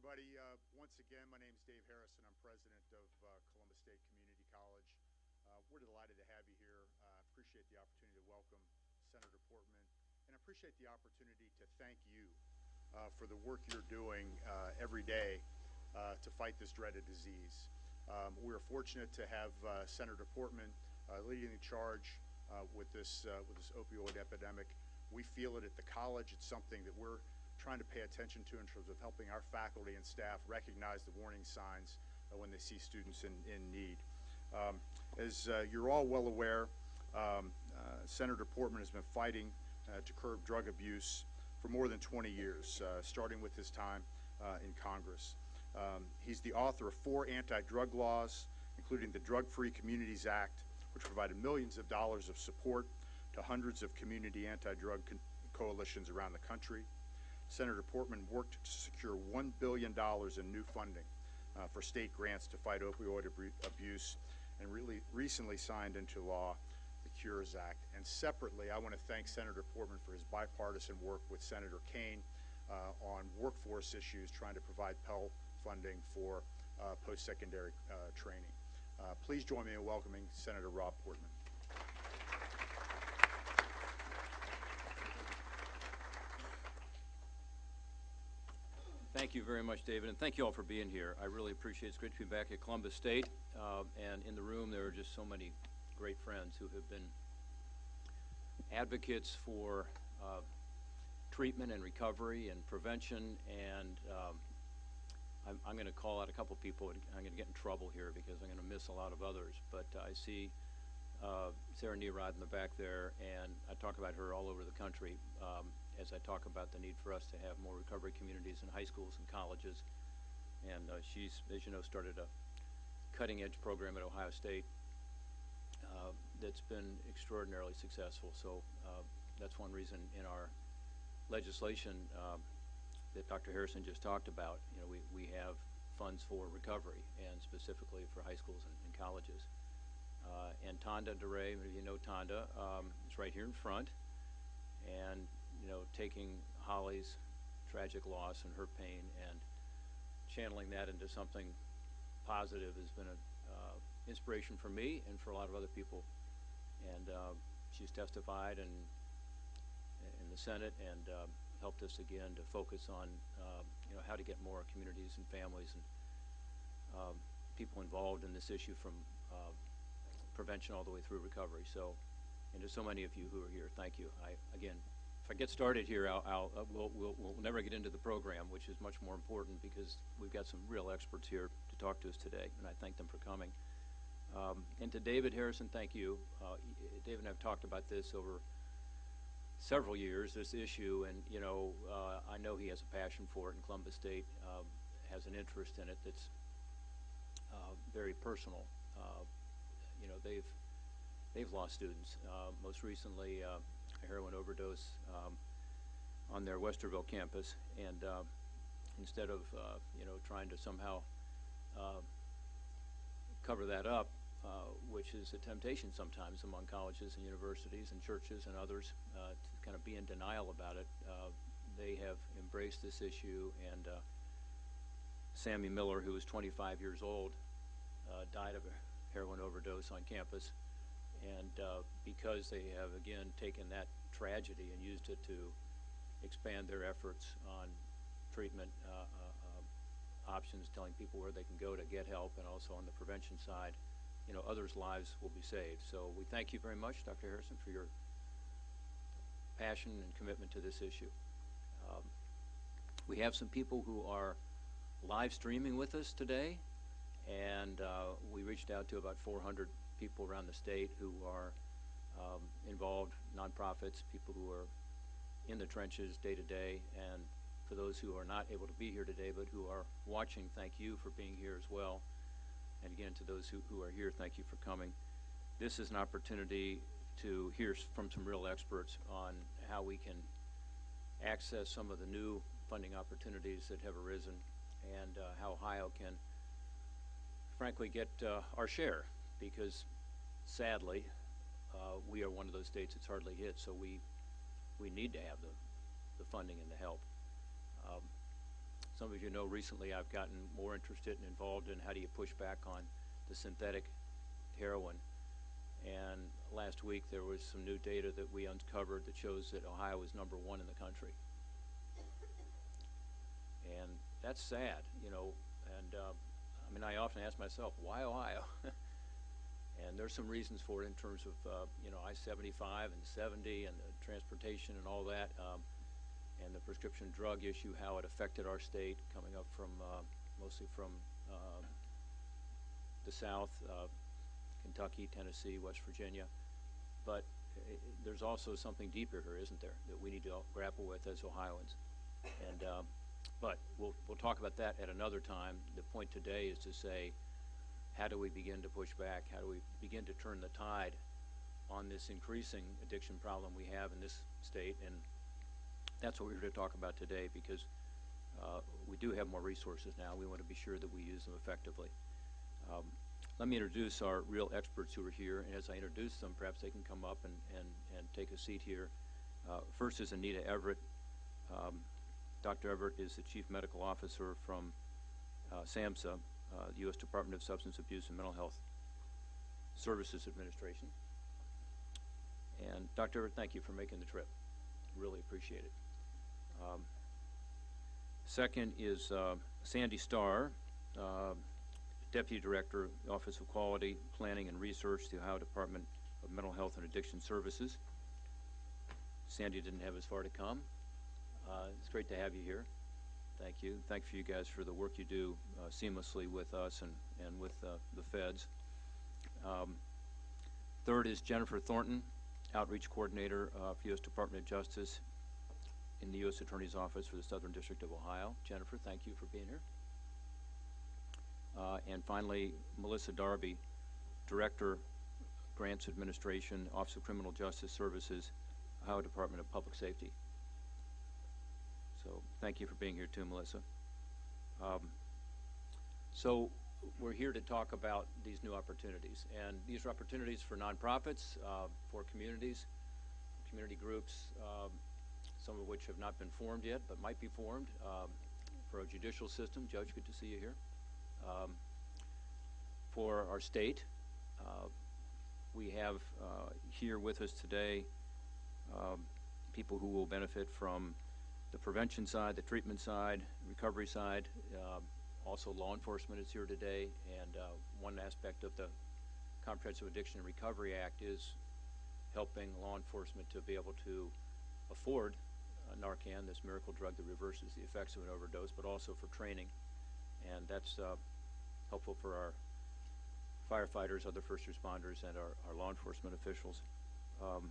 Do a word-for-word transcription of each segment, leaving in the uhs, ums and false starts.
everybody. Uh, once again, my name is Dave Harrison. I'm president of uh, Columbus State Community College. Uh, we're delighted to have you here. I uh, appreciate the opportunity to welcome Senator Portman, and I appreciate the opportunity to thank you uh, for the work you're doing uh, every day uh, to fight this dreaded disease. Um, we're fortunate to have uh, Senator Portman uh, leading the charge uh, with this uh, with this opioid epidemic. We feel it at the college. It's something that we're trying to pay attention to in terms of helping our faculty and staff recognize the warning signs uh, when they see students in, in need. Um, as uh, you're all well aware, um, uh, Senator Portman has been fighting uh, to curb drug abuse for more than twenty years, uh, starting with his time uh, in Congress. Um, he's the author of four anti-drug laws, including the Drug-Free Communities Act, which provided millions of dollars of support to hundreds of community anti-drug coalitions around the country. Senator Portman worked to secure one billion dollars in new funding uh, for state grants to fight opioid ab abuse, and really recently signed into law the Cures Act. And separately, I want to thank Senator Portman for his bipartisan work with Senator Kaine uh, on workforce issues, trying to provide Pell funding for uh, post-secondary uh, training. Uh, please join me in welcoming Senator Rob Portman. Thank you very much, David, and thank you all for being here. I really appreciate it. It's great to be back at Columbus State, uh, and in the room there are just so many great friends who have been advocates for uh, treatment and recovery and prevention, and um, I'm, I'm going to call out a couple people, and I'm going to get in trouble here because I'm going to miss a lot of others, but uh, I see uh, Sarah Nerod in the back there, and I talk about her all over the country. Um, as I talk about the need for us to have more recovery communities in high schools and colleges. And uh, she's, as you know, started a cutting-edge program at Ohio State uh, that's been extraordinarily successful. So uh, that's one reason in our legislation um, that Doctor Harrison just talked about, you know, we, we have funds for recovery, and specifically for high schools and, and colleges. Uh, and Tonda DeRay, you know Tonda, um, is right here in front. And you know, taking Holly's tragic loss and her pain and channeling that into something positive has been an uh, inspiration for me and for a lot of other people. And uh, she's testified in, in the Senate and uh, helped us again to focus on, uh, you know, how to get more communities and families and um, people involved in this issue, from uh, prevention all the way through recovery. So, and to so many of you who are here, thank you. I, again, if I get started here, I'll, I'll, uh, we'll, we'll, we'll never get into the program, which is much more important because we've got some real experts here to talk to us today, and I thank them for coming. Um, and to David Harrison, thank you. Uh, David and I have talked about this over several years, this issue, and you know, uh, I know he has a passion for it, and Columbus State uh, has an interest in it that's uh, very personal. Uh, you know, they've they've lost students. Uh, most recently, uh, a heroin overdose um, on their Westerville campus, and uh, instead of uh, you know, trying to somehow uh, cover that up, uh, which is a temptation sometimes among colleges and universities and churches and others uh, to kind of be in denial about it, uh, they have embraced this issue. And uh, Sammy Miller, who was twenty-five years old, uh, died of a heroin overdose on campus. And uh, because they have, again, taken that tragedy and used it to expand their efforts on treatment uh, uh, uh, options, telling people where they can go to get help, and also on the prevention side, you know, others' lives will be saved. So we thank you very much, Doctor Harrison, for your passion and commitment to this issue. Um, we have some people who are live streaming with us today, and uh, we reached out to about four hundred people around the state who are um, involved, nonprofits, people who are in the trenches day to day, and for those who are not able to be here today but who are watching, thank you for being here as well. And again, to those who, who are here, thank you for coming. This is an opportunity to hear from some real experts on how we can access some of the new funding opportunities that have arisen, and uh, how Ohio can frankly get uh, our share, because sadly uh, we are one of those states that's hardly hit, so we we need to have the, the funding and the help. Um, some of you know, recently I've gotten more interested and involved in how do you push back on the synthetic heroin. And last week there was some new data that we uncovered that shows that Ohio is number one in the country. And that's sad, you know, and uh, I mean, I often ask myself, why Ohio? And there's some reasons for it in terms of, uh, you know, I seventy-five and seventy and the transportation and all that, um, and the prescription drug issue, how it affected our state, coming up from, uh, mostly from uh, the South, uh, Kentucky, Tennessee, West Virginia. But uh, there's also something deeper here, isn't there, that we need to grapple with as Ohioans. And, um, but we'll, we'll talk about that at another time. The point today is to say, how do we begin to push back? How do we begin to turn the tide on this increasing addiction problem we have in this state? And that's what we're here to talk about today, because uh, we do have more resources now. We want to be sure that we use them effectively. Um, let me introduce our real experts who are here, and as I introduce them, perhaps they can come up and, and, and take a seat here. Uh, first is Anita Everett. Um, Doctor Everett is the Chief Medical Officer from uh, SAMHSA, Uh, the U S Department of Substance Abuse and Mental Health Services Administration. And Doctor Everett, thank you for making the trip. Really appreciate it. Um, second is uh, Sandy Starr, uh, Deputy Director, Office of Quality, Planning and Research, the Ohio Department of Mental Health and Addiction Services. Sandy didn't have as far to come. Uh, it's great to have you here. Thank you. Thank you guys for the work you do uh, seamlessly with us and, and with uh, the feds. Um, third is Jennifer Thornton, Outreach Coordinator uh, for U S Department of Justice in the U S Attorney's Office for the Southern District of Ohio. Jennifer, thank you for being here. Uh, and finally, Melissa Darby, Director, Grants Administration, Office of Criminal Justice Services, Ohio Department of Public Safety. So thank you for being here too, Melissa. Um, so we're here to talk about these new opportunities. And these are opportunities for nonprofits, uh, for communities, community groups, um, some of which have not been formed yet, but might be formed, um, for our judicial system. Judge, good to see you here. Um, for our state, uh, we have uh, here with us today um, people who will benefit from the prevention side, the treatment side, recovery side. Uh, also law enforcement is here today, and uh, one aspect of the Comprehensive Addiction and Recovery Act is helping law enforcement to be able to afford uh, Narcan, this miracle drug that reverses the effects of an overdose, but also for training. And that's uh, helpful for our firefighters, other first responders, and our, our law enforcement officials. Um,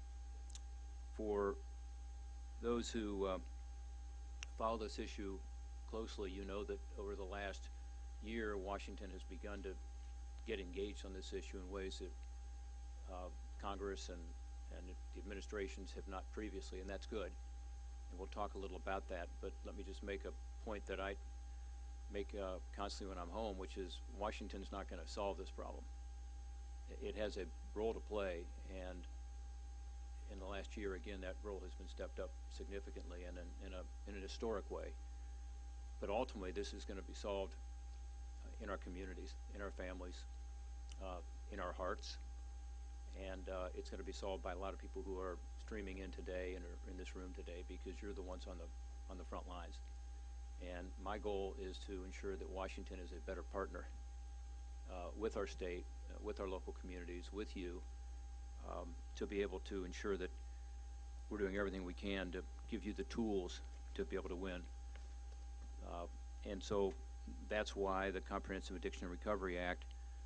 for those who uh, follow this issue closely, you know that over the last year, Washington has begun to get engaged on this issue in ways that uh, Congress and, and the administrations have not previously, and that's good. And we'll talk a little about that, but let me just make a point that I make uh, constantly when I'm home, which is Washington's not going to solve this problem. It has a role to play, and in the last year, again, that role has been stepped up significantly and in, in, a, in an historic way. But ultimately, this is going to be solved uh, in our communities, in our families, uh, in our hearts, and uh, it's going to be solved by a lot of people who are streaming in today and are in this room today, because you're the ones on the on the front lines. And my goal is to ensure that Washington is a better partner uh, with our state, uh, with our local communities, with you, Um, to be able to ensure that we're doing everything we can to give you the tools to be able to win. Uh, and so that's why the Comprehensive Addiction and Recovery Act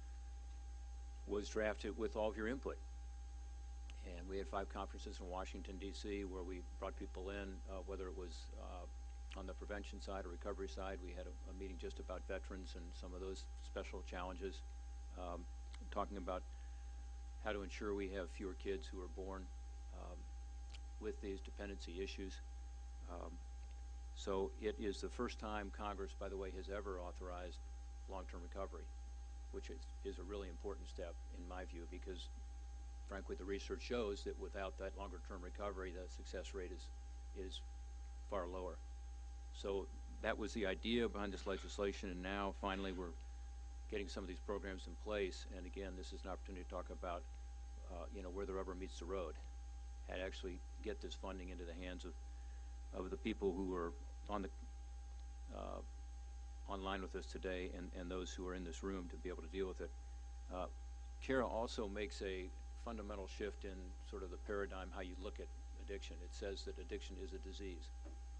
was drafted with all of your input. And we had five conferences in Washington, D C, where we brought people in, uh, whether it was uh, on the prevention side or recovery side. We had a, a meeting just about veterans and some of those special challenges, um, talking about how to ensure we have fewer kids who are born um, with these dependency issues. Um, so it is the first time Congress, by the way, has ever authorized long-term recovery, which is, is a really important step in my view, because frankly the research shows that without that longer-term recovery, the success rate is, is far lower. So that was the idea behind this legislation, and now finally we're getting some of these programs in place. And again, this is an opportunity to talk about, uh, you know, where the rubber meets the road, and actually get this funding into the hands of, of the people who are on the uh, online with us today, and, and those who are in this room to be able to deal with it. Uh, CARA also makes a fundamental shift in sort of the paradigm how you look at addiction. It says that addiction is a disease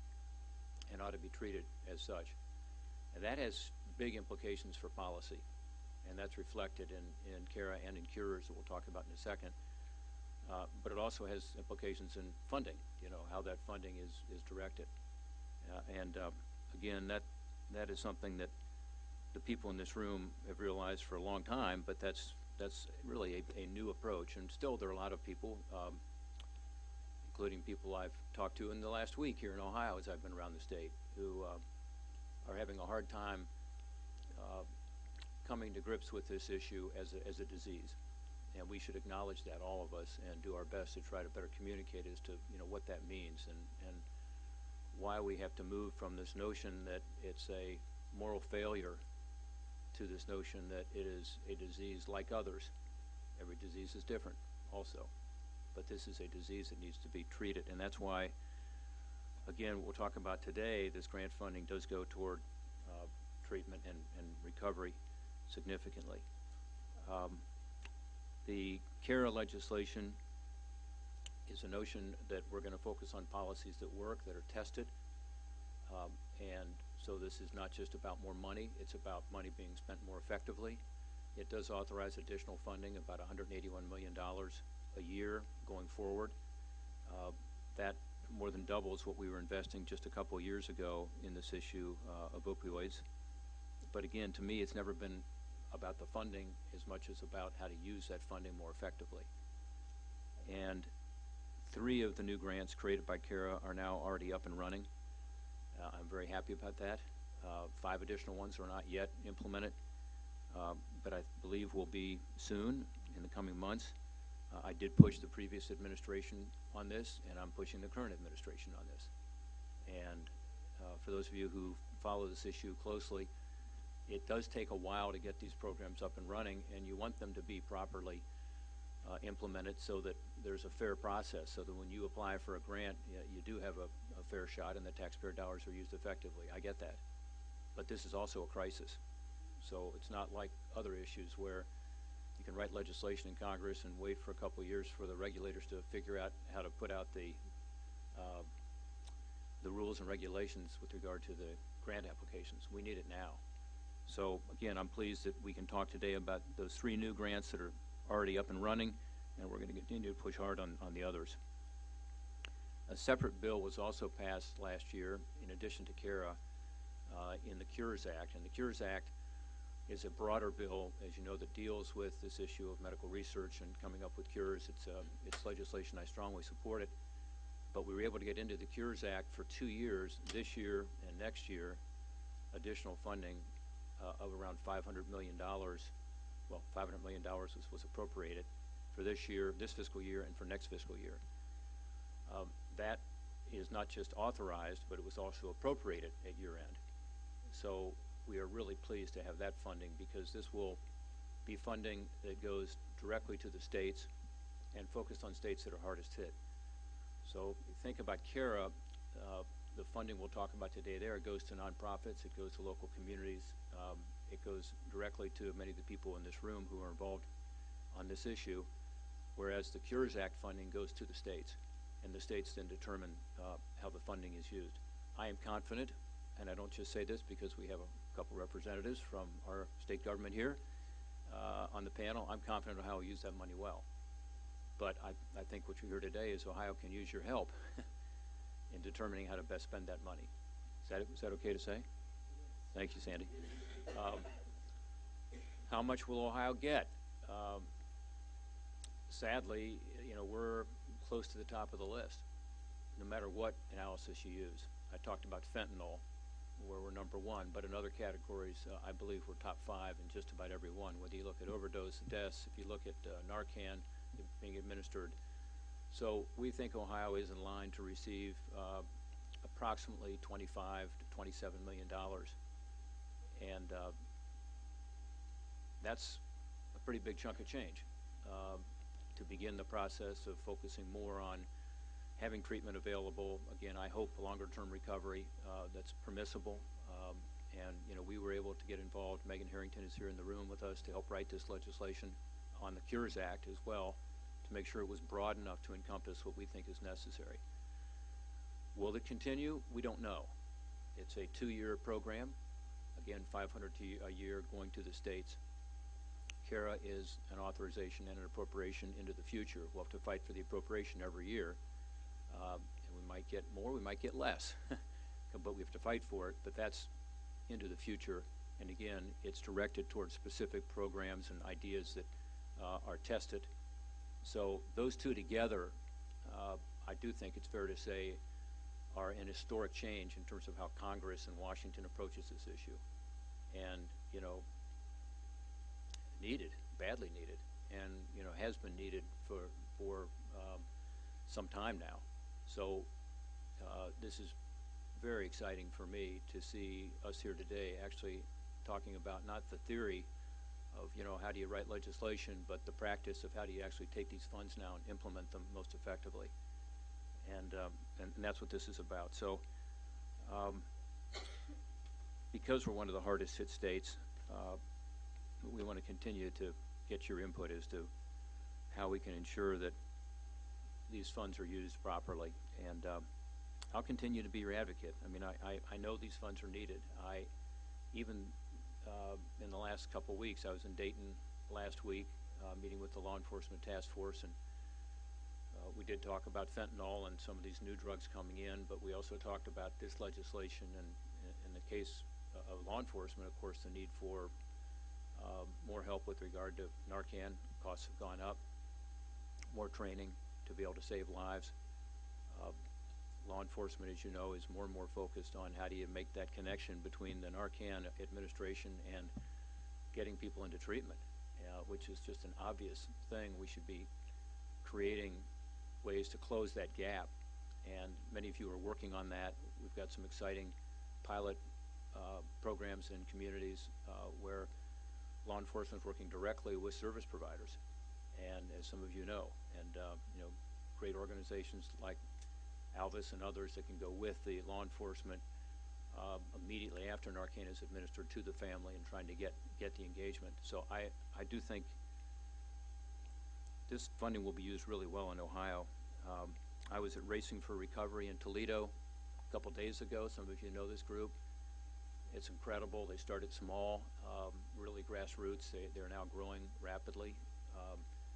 and ought to be treated as such. And that has big implications for policy, and that's reflected in, in CARA and in Cures that we'll talk about in a second. Uh, but it also has implications in funding, you know, how that funding is, is directed. Uh, and uh, again, that, that is something that the people in this room have realized for a long time, but that's, that's really a, a new approach. And still there are a lot of people, um, including people I've talked to in the last week here in Ohio as I've been around the state, who uh, are having a hard time uh, coming to grips with this issue as a, as a disease. And we should acknowledge that, all of us, and do our best to try to better communicate as to, you know, what that means, and, and why we have to move from this notion that it's a moral failure to this notion that it is a disease like others. Every disease is different also, but this is a disease that needs to be treated, and that's why, again, what we'll talk about today, this grant funding does go toward uh, treatment and, and recovery significantly. Um, The CARA legislation is a notion that we're going to focus on policies that work, that are tested. Um, and so this is not just about more money, it's about money being spent more effectively. It does authorize additional funding, about one hundred eighty-one million dollars a year going forward. Uh, that more than doubles what we were investing just a couple of years ago in this issue uh, of opioids. But again, to me, it's never been about the funding as much as about how to use that funding more effectively. And three of the new grants created by CARA are now already up and running. Uh, I'm very happy about that. Uh, five additional ones are not yet implemented, uh, but I believe will be soon in the coming months. Uh, I did push the previous administration on this, and I'm pushing the current administration on this. And uh, for those of you who follow this issue closely, it does take a while to get these programs up and running, and you want them to be properly uh, implemented so that there's a fair process, so that when you apply for a grant, you, you do have a, a fair shot and the taxpayer dollars are used effectively. I get that. But this is also a crisis. So it's not like other issues where you can write legislation in Congress and wait for a couple of years for the regulators to figure out how to put out the, uh, the rules and regulations with regard to the grant applications. We need it now. So again, I'm pleased that we can talk today about those three new grants that are already up and running, and we're going to continue to push hard on, on the others. A separate bill was also passed last year, in addition to CARA, uh, in the Cures Act. And the Cures Act is a broader bill, as you know, that deals with this issue of medical research and coming up with cures. It's, uh, it's legislation. I strongly support it. But we were able to get into the Cures Act for two years, this year and next year, additional funding Uh, of around five hundred million dollars. Well, five hundred million dollars was, was appropriated for this year, this fiscal year, and for next fiscal year. Um, that is not just authorized, but it was also appropriated at year end. So we are really pleased to have that funding, because this will be funding that goes directly to the states and focused on states that are hardest hit. So think about CARA, uh, the funding we'll talk about today there, it goes to nonprofits, it goes to local communities, um, it goes directly to many of the people in this room who are involved on this issue, whereas the Cures Act funding goes to the states, and the states then determine uh, how the funding is used. I am confident, and I don't just say this because we have a couple representatives from our state government here uh, on the panel, I'm confident of how we use that money well. But I, I think what you hear today is Ohio can use your help in determining how to best spend that money. Is that, is that okay to say? Thank you, Sandy. Um, how much will Ohio get? Um, sadly, you know, we're close to the top of the list, no matter what analysis you use. I talked about fentanyl, where we're number one, but in other categories, uh, I believe we're top five in just about every one. Whether you look at overdose deaths, if you look at uh, Narcan being administered. So we think Ohio is in line to receive uh, approximately twenty-five to twenty-seven million dollars. And uh, that's a pretty big chunk of change uh, to begin the process of focusing more on having treatment available. Again, I hope longer-term recovery uh, that's permissible. Um, and, you know, we were able to get involved. Megan Harrington is here in the room with us to help write this legislation on the Cures Act as well, to make sure it was broad enough to encompass what we think is necessary. Will it continue? We don't know. It's a two-year program. Again, five hundred a year going to the states. CARA is an authorization and an appropriation into the future. We'll have to fight for the appropriation every year. Um, and we might get more, we might get less, but we have to fight for it. But that's into the future. And again, it's directed towards specific programs and ideas that uh, are tested. So those two together, uh, I do think it's fair to say, are an historic change in terms of how Congress and Washington approaches this issue. And, you know, needed, badly needed, and, you know, has been needed for, for um, some time now. So uh, this is very exciting for me to see us here today actually talking about not the theory of, you know, how do you write legislation, but the practice of how do you actually take these funds now and implement them most effectively. And, um, and, and that's what this is about. So um, because we're one of the hardest hit states, uh, we want to continue to get your input as to how we can ensure that these funds are used properly. And um, I'll continue to be your advocate. I mean, I, I, I know these funds are needed. I, even uh, in the last couple weeks, I was in Dayton last week, uh, meeting with the law enforcement task force, and uh, we did talk about fentanyl and some of these new drugs coming in, but we also talked about this legislation, and in the case of law enforcement, of course, the need for um, more help with regard to Narcan. Costs have gone up, more training to be able to save lives. Uh, law enforcement, as you know, is more and more focused on how do you make that connection between the Narcan administration and getting people into treatment, uh, which is just an obvious thing. We should be creating ways to close that gap, and many of you are working on that. We've got some exciting pilot uh, programs in communities uh, where law enforcement is working directly with service providers, and as some of you know, and uh, you know, great organizations like Alvis and others that can go with the law enforcement uh, immediately after Narcan is administered to the family and trying to get get the engagement. So I I do think this funding will be used really well in Ohio. Um, I was at Racing for Recovery in Toledo a couple days ago. Some of you know this group. It's incredible. They started small, um, really grassroots. They, they're now growing rapidly. Um,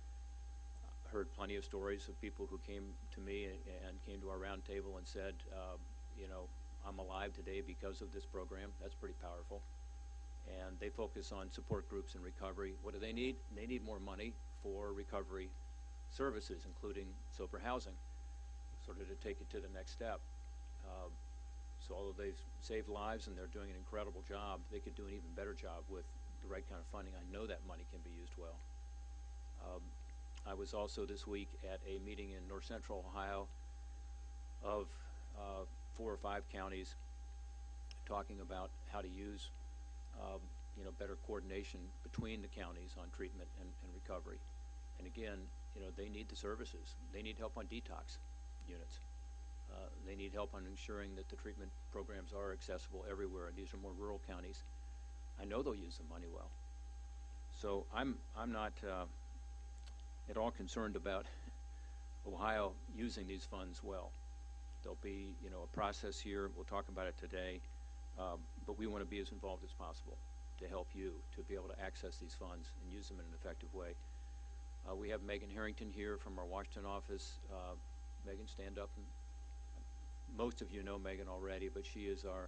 heard plenty of stories of people who came to me and, and came to our round table and said, um, you know, I'm alive today because of this program. That's pretty powerful. And they focus on support groups and recovery. What do they need? They need more money for recovery services, including sober housing, sort of to take it to the next step. Um, so although they've saved lives and they're doing an incredible job, they could do an even better job with the right kind of funding. I know that money can be used well. Um, I was also this week at a meeting in North Central Ohio of uh, four or five counties talking about how to use um, you know, better coordination between the counties on treatment and, and recovery. And again, you know, they need the services. They need help on detox units. Uh, they need help on ensuring that the treatment programs are accessible everywhere, and these are more rural counties. I know they'll use the money well. So I'm, I'm not uh, at all concerned about Ohio using these funds well. There'll be, you know, a process here. We'll talk about it today, um, but we want to be as involved as possible to help you to be able to access these funds and use them in an effective way. Uh, we have Megan Harrington here from our Washington office. Uh, Megan, stand up. And most of you know Megan already, but she is our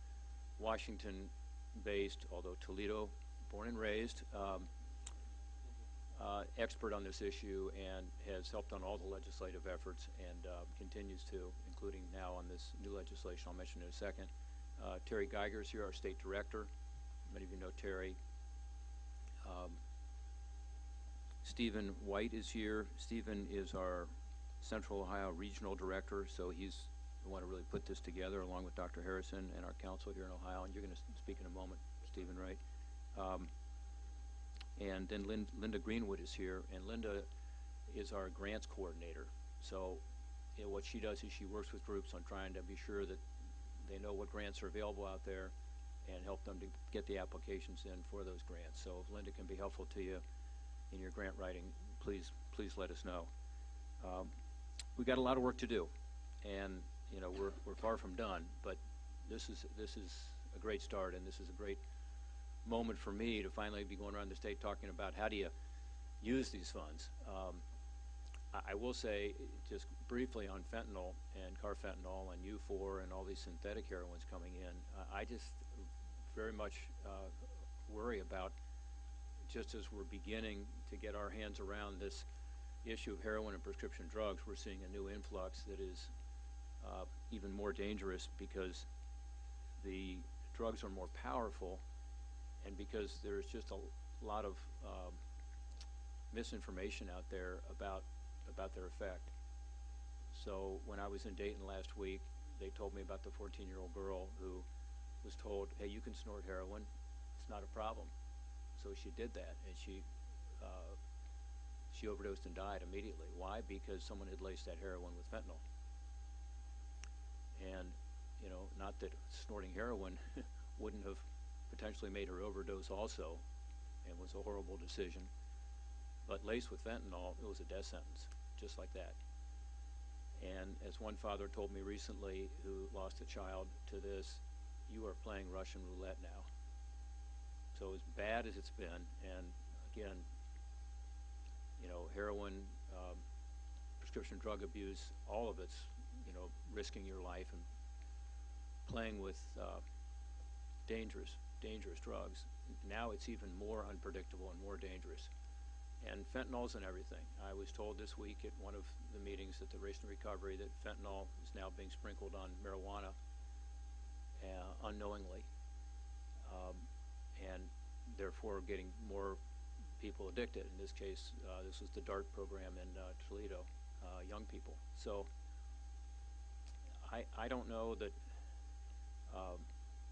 Washington-based, although Toledo, born and raised, um, uh, expert on this issue, and has helped on all the legislative efforts and uh, continues to, including now on this new legislation I'll mention in a second. Uh, Terry Geiger is here, our state director. Many of you know Terry. Um, Stephen White is here. Stephen is our Central Ohio Regional Director, so he's we want to really put this together along with Doctor Harrison and our council here in Ohio, and you're going to speak in a moment, Stephen, right? Um, and then Lin Linda Greenwood is here, and Linda is our grants coordinator. So you know, what she does is she works with groups on trying to be sure that they know what grants are available out there and help them to get the applications in for those grants. So if Linda can be helpful to you in your grant writing, please, please let us know. Um, we've got a lot of work to do, and you know we're we're far from done. But this is this is a great start, and this is a great moment for me to finally be going around the state talking about how do you use these funds. Um, I, I will say just briefly on fentanyl and carfentanil and U four and all these synthetic heroines coming in. Uh, I just very much uh, worry about, just as we're beginning to get our hands around this issue of heroin and prescription drugs, we're seeing a new influx that is uh, even more dangerous because the drugs are more powerful and because there's just a lot of um, misinformation out there about about their effect. So when I was in Dayton last week, they told me about the fourteen-year-old girl who was told, hey, you can snort heroin, it's not a problem. So she did that, and she uh, she overdosed and died immediately. Why? Because someone had laced that heroin with fentanyl. And, you know, not that snorting heroin wouldn't have potentially made her overdose also, and was a horrible decision. But laced with fentanyl, it was a death sentence, just like that. And as one father told me recently who lost a child to this, you are playing Russian roulette now. So as bad as it's been, and again, you know, heroin, um, prescription drug abuse, all of it's, you know, risking your life and playing with uh, dangerous, dangerous drugs. Now it's even more unpredictable and more dangerous. And fentanyl's in everything. I was told this week at one of the meetings at the Race and Recovery that fentanyl is now being sprinkled on marijuana uh, unknowingly, um, and therefore getting more people addicted. In this case, uh, this was the DART program in uh, Toledo, uh, young people. So I, I don't know that um,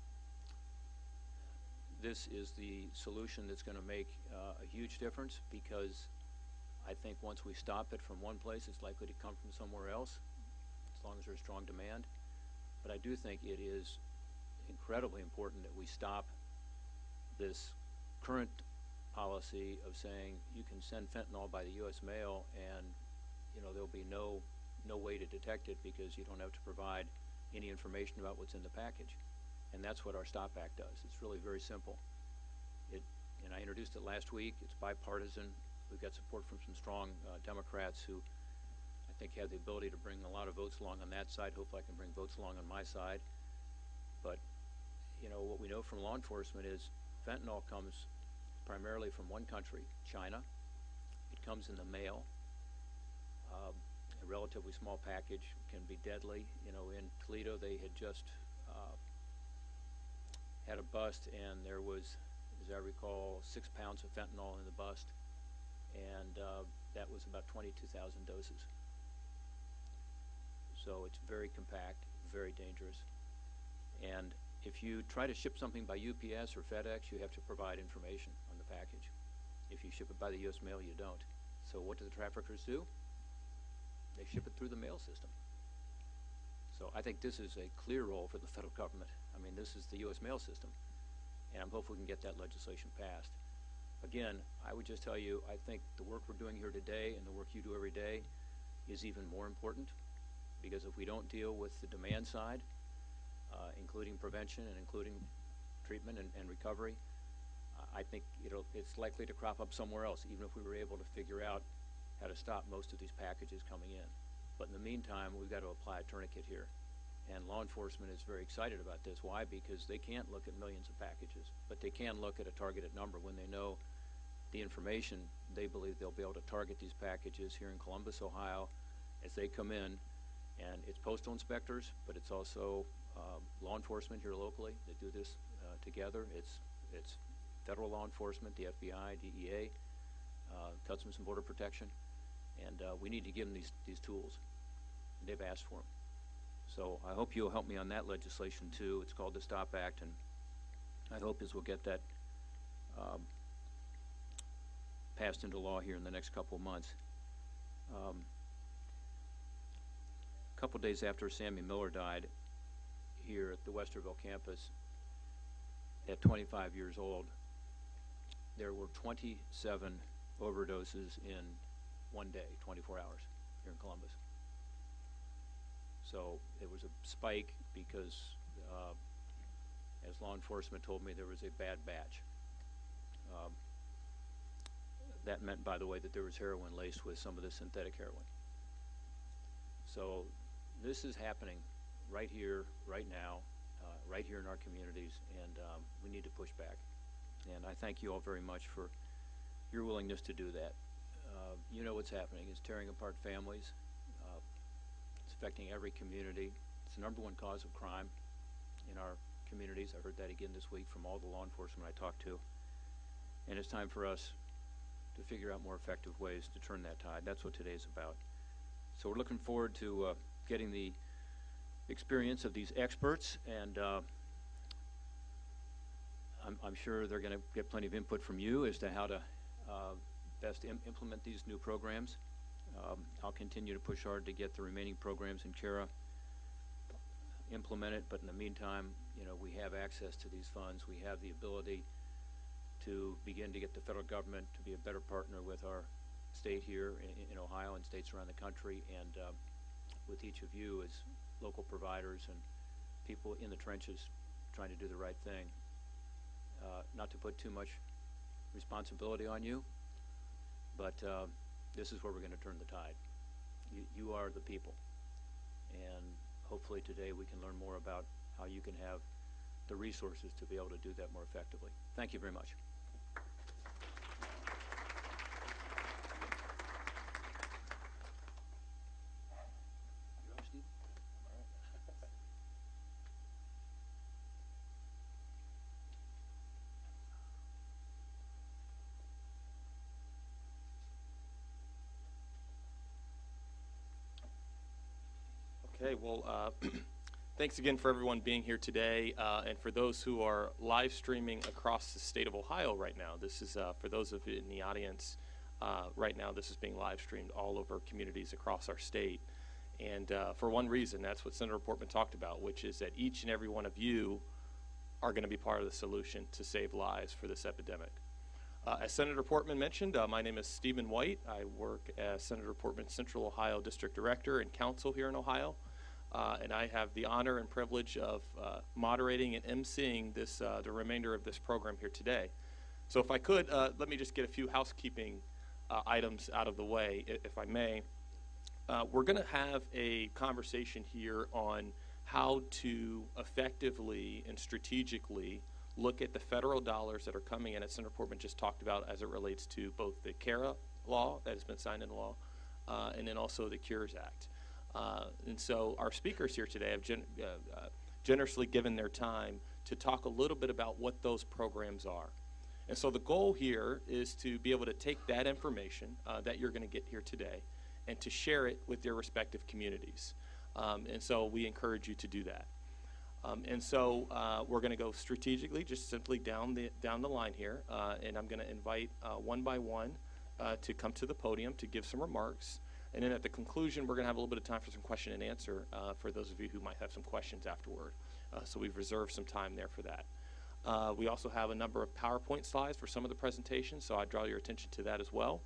this is the solution that's going to make uh, a huge difference, because I think once we stop it from one place, it's likely to come from somewhere else, as long as there's strong demand. But I do think it is incredibly important that we stop this current policy of saying you can send fentanyl by the U S mail and, you know, there'll be no no way to detect it because you don't have to provide any information about what's in the package. And that's what our STOP Act does. It's really very simple. It, and I introduced it last week. It's bipartisan. We've got support from some strong uh, Democrats who I think have the ability to bring a lot of votes along on that side. Hopefully I can bring votes along on my side. But, you know, what we know from law enforcement is fentanyl comes primarily from one country, China. It comes in the mail. Um, a relatively small package can be deadly. You know, in Toledo they had just uh, had a bust, and there was, as I recall, six pounds of fentanyl in the bust, and uh, that was about twenty-two thousand doses. So it's very compact, very dangerous. And if you try to ship something by U P S or FedEx, you have to provide information on the package. If you ship it by the U S mail, you don't. So what do the traffickers do? They ship it through the mail system. So I think this is a clear role for the federal government. I mean, this is the U S mail system, and I'm hopeful we can get that legislation passed. Again, I would just tell you, I think the work we're doing here today and the work you do every day is even more important, because if we don't deal with the demand side, uh, including prevention and including treatment and, and recovery, uh, I think it'll, it's likely to crop up somewhere else, even if we were able to figure out how to stop most of these packages coming in. But in the meantime, we've got to apply a tourniquet here. And law enforcement is very excited about this. Why? Because they can't look at millions of packages, but they can look at a targeted number. When they know the information, they believe they'll be able to target these packages here in Columbus, Ohio, as they come in. And it's postal inspectors, but it's also uh, law enforcement here locally that do this uh, together. It's, it's federal law enforcement, the F B I, D E A, uh, Customs and Border Protection. And uh, we need to give them these, these tools. They've asked for them. So I hope you'll help me on that legislation too. It's called the STOP Act, and I hope is we'll get that um, passed into law here in the next couple of months. Um, a couple days after Sammy Miller died here at the Westerville campus at twenty-five years old, there were twenty-seven overdoses in one day, twenty-four hours here in Columbus. So it was a spike because, uh, as law enforcement told me, there was a bad batch. Um, that meant, by the way, that there was heroin laced with some of the synthetic heroin. So this is happening right here, right now, uh, right here in our communities, and um, we need to push back. And I thank you all very much for your willingness to do that. Uh, you know what's happening. It's tearing apart families. Uh, it's affecting every community. It's the number one cause of crime in our communities. I heard that again this week from all the law enforcement I talked to. And it's time for us to figure out more effective ways to turn that tide. That's what today's about. So we're looking forward to uh, getting the experience of these experts, and uh, I'm, I'm sure they're going to get plenty of input from you as to how to uh, best im implement these new programs. Um, I'll continue to push hard to get the remaining programs in CARA implemented, but in the meantime, you know, we have access to these funds. We have the ability to begin to get the federal government to be a better partner with our state here in, in Ohio and states around the country, and uh, with each of you as local providers and people in the trenches trying to do the right thing. Uh, not to put too much responsibility on you, but uh, this is where we're going to turn the tide. You, you are the people, and hopefully today we can learn more about how you can have the resources to be able to do that more effectively. Thank you very much. Okay, well, uh, thanks again for everyone being here today, uh, and for those who are live streaming across the state of Ohio right now. This is, uh, for those of you in the audience, uh, right now this is being live streamed all over communities across our state. And uh, for one reason, that's what Senator Portman talked about, which is that each and every one of you are going to be part of the solution to save lives for this epidemic. Uh, as Senator Portman mentioned, uh, my name is Stephen White. I work as Senator Portman's Central Ohio District Director and Counsel here in Ohio. Uh, and I have the honor and privilege of uh, moderating and emceeing this, uh, the remainder of this program here today. So if I could, uh, let me just get a few housekeeping uh, items out of the way, if I may. Uh, we're going to have a conversation here on how to effectively and strategically look at the federal dollars that are coming in, as Senator Portman just talked about, as it relates to both the CARA law that has been signed into law uh, and then also the CURES Act. Uh, and so our speakers here today have gen uh, uh, generously given their time to talk a little bit about what those programs are. And so the goal here is to be able to take that information uh, that you're going to get here today and to share it with your respective communities. Um, and so we encourage you to do that. Um, and so uh, we're going to go strategically, just simply down the, down the line here. Uh, and I'm going to invite uh, one by one uh, to come to the podium to give some remarks. And then at the conclusion, we're going to have a little bit of time for some question and answer uh, for those of you who might have some questions afterward. Uh, so we've reserved some time there for that. Uh, we also have a number of PowerPoint slides for some of the presentations, so I draw your attention to that as well.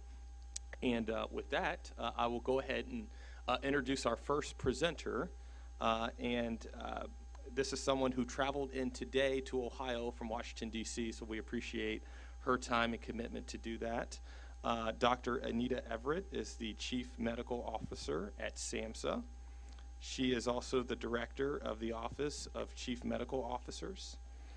And uh, with that, uh, I will go ahead and uh, introduce our first presenter. Uh, and uh, this is someone who traveled in today to Ohio from Washington, D C, so we appreciate her time and commitment to do that. Uh, Doctor Anita Everett is the Chief Medical Officer at SAMHSA. She is also the Director of the Office of Chief Medical Officers.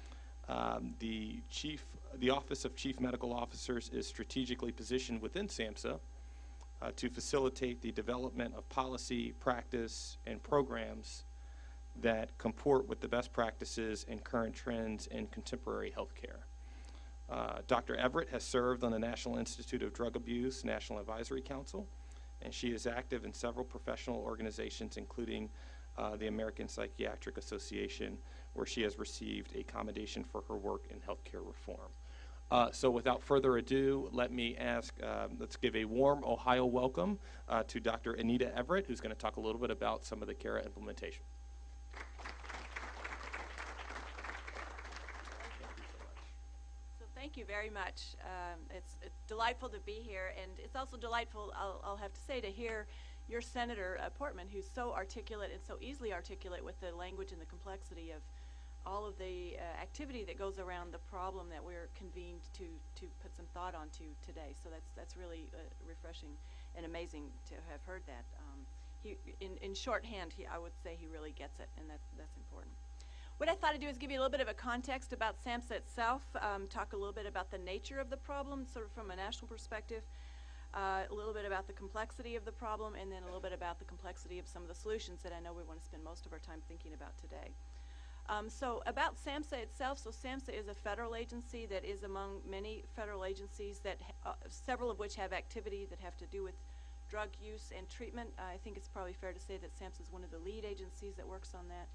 Um, the, Chief, the Office of Chief Medical Officers is strategically positioned within SAMHSA uh, to facilitate the development of policy, practice, and programs that comport with the best practices and current trends in contemporary healthcare. Uh, Doctor Everett has served on the National Institute of Drug Abuse National Advisory Council, and she is active in several professional organizations, including uh, the American Psychiatric Association, where she has received a commendation for her work in healthcare reform. Uh, so without further ado, let me ask, uh, let's give a warm Ohio welcome uh, to Doctor Anita Everett, who's going to talk a little bit about some of the CARA implementation. Thank you very much. Um, it's, it's delightful to be here, and it's also delightful, I'll, I'll have to say, to hear your Senator uh, Portman, who's so articulate and so easily articulate with the language and the complexity of all of the uh, activity that goes around the problem that we're convened to to put some thought onto today. So that's that's really uh, refreshing and amazing to have heard that. Um, he, in, in shorthand, he, I would say he really gets it, and that, that's important. What I thought I'd do is give you a little bit of a context about SAMHSA itself, um, talk a little bit about the nature of the problem, sort of from a national perspective, uh, a little bit about the complexity of the problem, and then a little bit about the complexity of some of the solutions that I know we want to spend most of our time thinking about today. Um, so about SAMHSA itself, so SAMHSA is a federal agency that is among many federal agencies that, uh, several of which have activity that have to do with drug use and treatment. Uh, I think it's probably fair to say that SAMHSA is one of the lead agencies that works on that.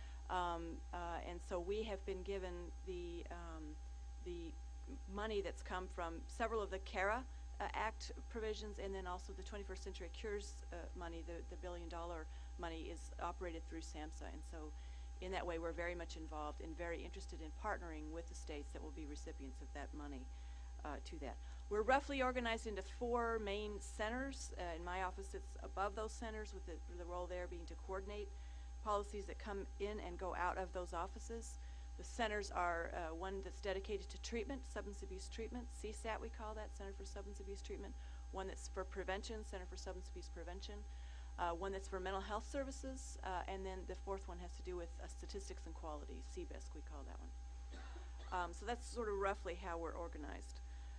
Um, uh, and so we have been given the, um, the money that's come from several of the CARA uh, Act provisions, and then also the twenty-first Century Cures uh, money, the, the billion dollar money is operated through SAMHSA. And so in that way, we're very much involved and very interested in partnering with the states that will be recipients of that money uh, to that. We're roughly organized into four main centers. Uh, in my office, it's above those centers, with the, the role there being to coordinate policies that come in and go out of those offices. The centers are uh, one that's dedicated to treatment, substance abuse treatment, C SAT we call that, Center for Substance Abuse Treatment. One that's for prevention, Center for Substance Abuse Prevention. Uh, one that's for mental health services, uh, and then the fourth one has to do with uh, statistics and quality, C B I S C we call that one. Um, so that's sort of roughly how we're organized.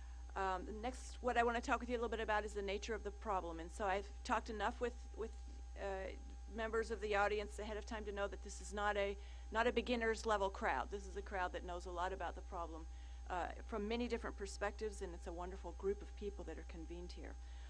Um, next, what I want to talk with you a little bit about is the nature of the problem. And so I've talked enough with, with uh, members of the audience ahead of time to know that this is not a, not a beginner's level crowd. This is a crowd that knows a lot about the problem uh, from many different perspectives, and it's a wonderful group of people that are convened here.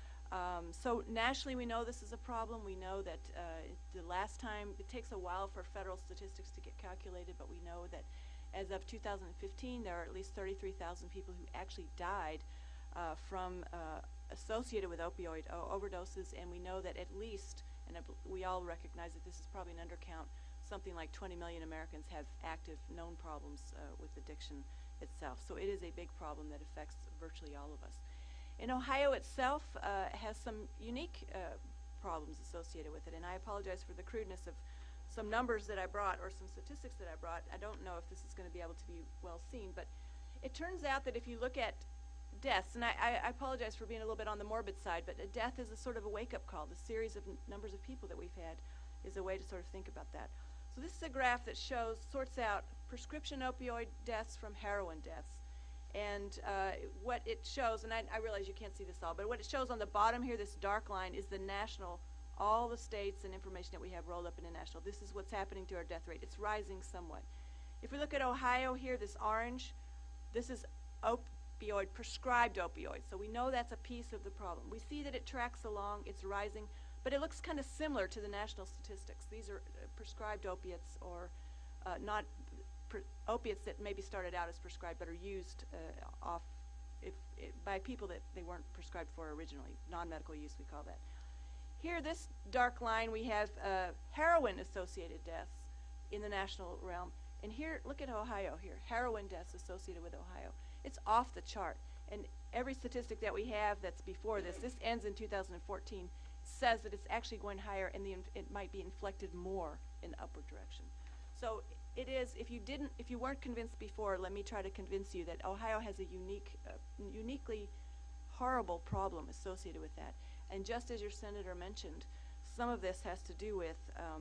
Um, so nationally, we know this is a problem. We know that uh, the last time, it takes a while for federal statistics to get calculated, but we know that as of two thousand fifteen, there are at least thirty-three thousand people who actually died uh, from uh, associated with opioid overdoses, and we know that at least, and we all recognize that this is probably an undercount, something like twenty million Americans have active known problems uh, with addiction itself. So it is a big problem that affects virtually all of us. In Ohio itself uh, has some unique uh, problems associated with it, and I apologize for the crudeness of some numbers that I brought or some statistics that I brought. I don't know if this is going to be able to be well seen, but it turns out that if you look at deaths, and I, I apologize for being a little bit on the morbid side, but a death is a sort of a wake-up call. The series of n numbers of people that we've had is a way to sort of think about that. So this is a graph that shows, sorts out prescription opioid deaths from heroin deaths. And uh, what it shows, and I, I realize you can't see this all, but what it shows on the bottom here, this dark line, is the national, all the states and information that we have rolled up into national. This is what's happening to our death rate. It's rising somewhat. If we look at Ohio here, this orange, this is opioid, prescribed opioids. So we know that's a piece of the problem. We see that it tracks along, it's rising, but it looks kind of similar to the national statistics. These are uh, prescribed opiates, or uh, not Pre opiates that maybe started out as prescribed but are used uh, off if, if by people that they weren't prescribed for originally, non-medical use we call that. Here, this dark line, we have uh, heroin-associated deaths in the national realm. And here, look at Ohio here, heroin deaths associated with Ohio. It's off the chart. And every statistic that we have that's before this, this ends in two thousand fourteen, says that it's actually going higher, and the inf it might be inflected more in the upward direction. So it is, if you didn't, if you weren't convinced before, let me try to convince you that Ohio has a unique, uh, uniquely horrible problem associated with that. And just as your senator mentioned, some of this has to do with um,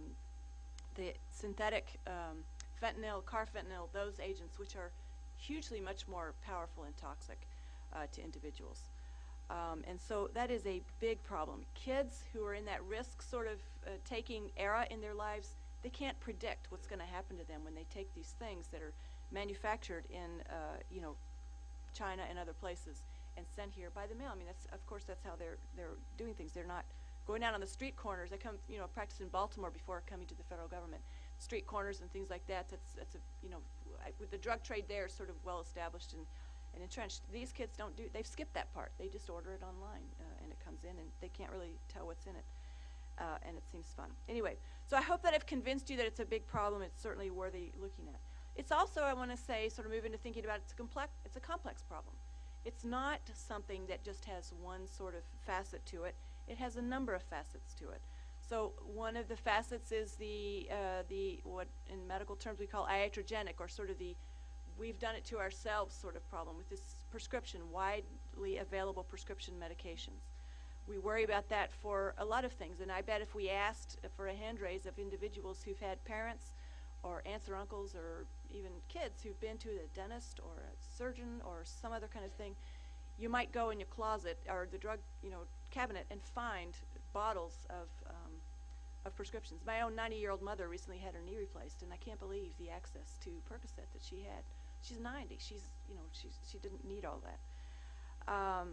the synthetic um, fentanyl, carfentanil, those agents, which are hugely much more powerful and toxic uh, to individuals. Um, and so that is a big problem. Kids who are in that risk sort of uh, taking era in their lives, they can't predict what's going to happen to them when they take these things that are manufactured in, uh, you know, China and other places and sent here by the mail. I mean, that's, of course, that's how they're they're doing things. They're not going out on the street corners. I come, you know, practice in Baltimore before coming to the federal government. Street corners and things like that, that's, that's a, you know, I, with the drug trade there sort of well established and, and entrenched. These kids don't do, they've skipped that part. They just order it online uh, and it comes in and they can't really tell what's in it. Uh, and it seems fun. Anyway, so I hope that I've convinced you that it's a big problem. It's certainly worthy looking at. It's also, I want to say, sort of move into thinking about it, it's a complex, it's a complex problem. It's not something that just has one sort of facet to it. It has a number of facets to it. So one of the facets is the, uh, the what in medical terms we call iatrogenic, or sort of the we've done it to ourselves sort of problem with this prescription, widely available prescription medications. We worry about that for a lot of things, and I bet if we asked for a hand raise of individuals who've had parents or aunts or uncles or even kids who've been to the dentist or a surgeon or some other kind of thing, you might go in your closet or the drug, you know, cabinet and find bottles of um, of prescriptions. My own ninety-year-old mother recently had her knee replaced, and I can't believe the access to Percocet that she had. She's ninety. She's, you know, she's she didn't need all that. Um,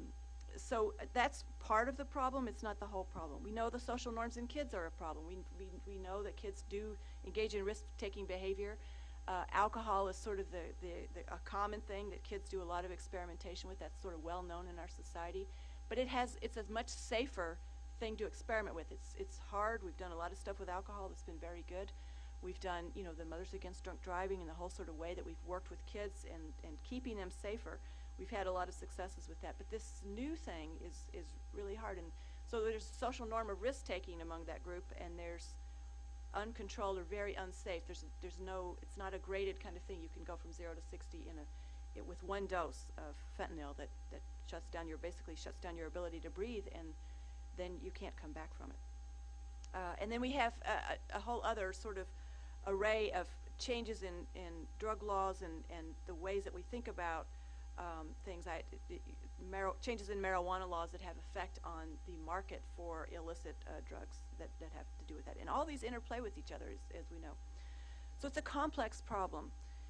so that's part of the problem. It's not the whole problem. We know the social norms in kids are a problem. We we we know that kids do engage in risk-taking behavior. Uh, alcohol is sort of the, the, the a common thing that kids do a lot of experimentation with. That's sort of well known in our society, but it has it's a much safer thing to experiment with. It's it's hard. We've done a lot of stuff with alcohol that's been very good. We've done, you know, the Mothers Against Drunk Driving and the whole sort of way that we've worked with kids and, and keeping them safer. We've had a lot of successes with that. But this new thing is, is really hard. And so there's a social norm of risk-taking among that group, and there's uncontrolled or very unsafe. There's, there's no, it's not a graded kind of thing. You can go from zero to sixty in a, it, with one dose of fentanyl that, that shuts down your, basically shuts down your ability to breathe, and then you can't come back from it. Uh, and then we have a, a, a whole other sort of array of changes in, in drug laws and, and the ways that we think about um, things. I, it, mar changes in marijuana laws that have effect on the market for illicit uh, drugs that, that have to do with that. And all these interplay with each other, as, as we know. So it's a complex problem.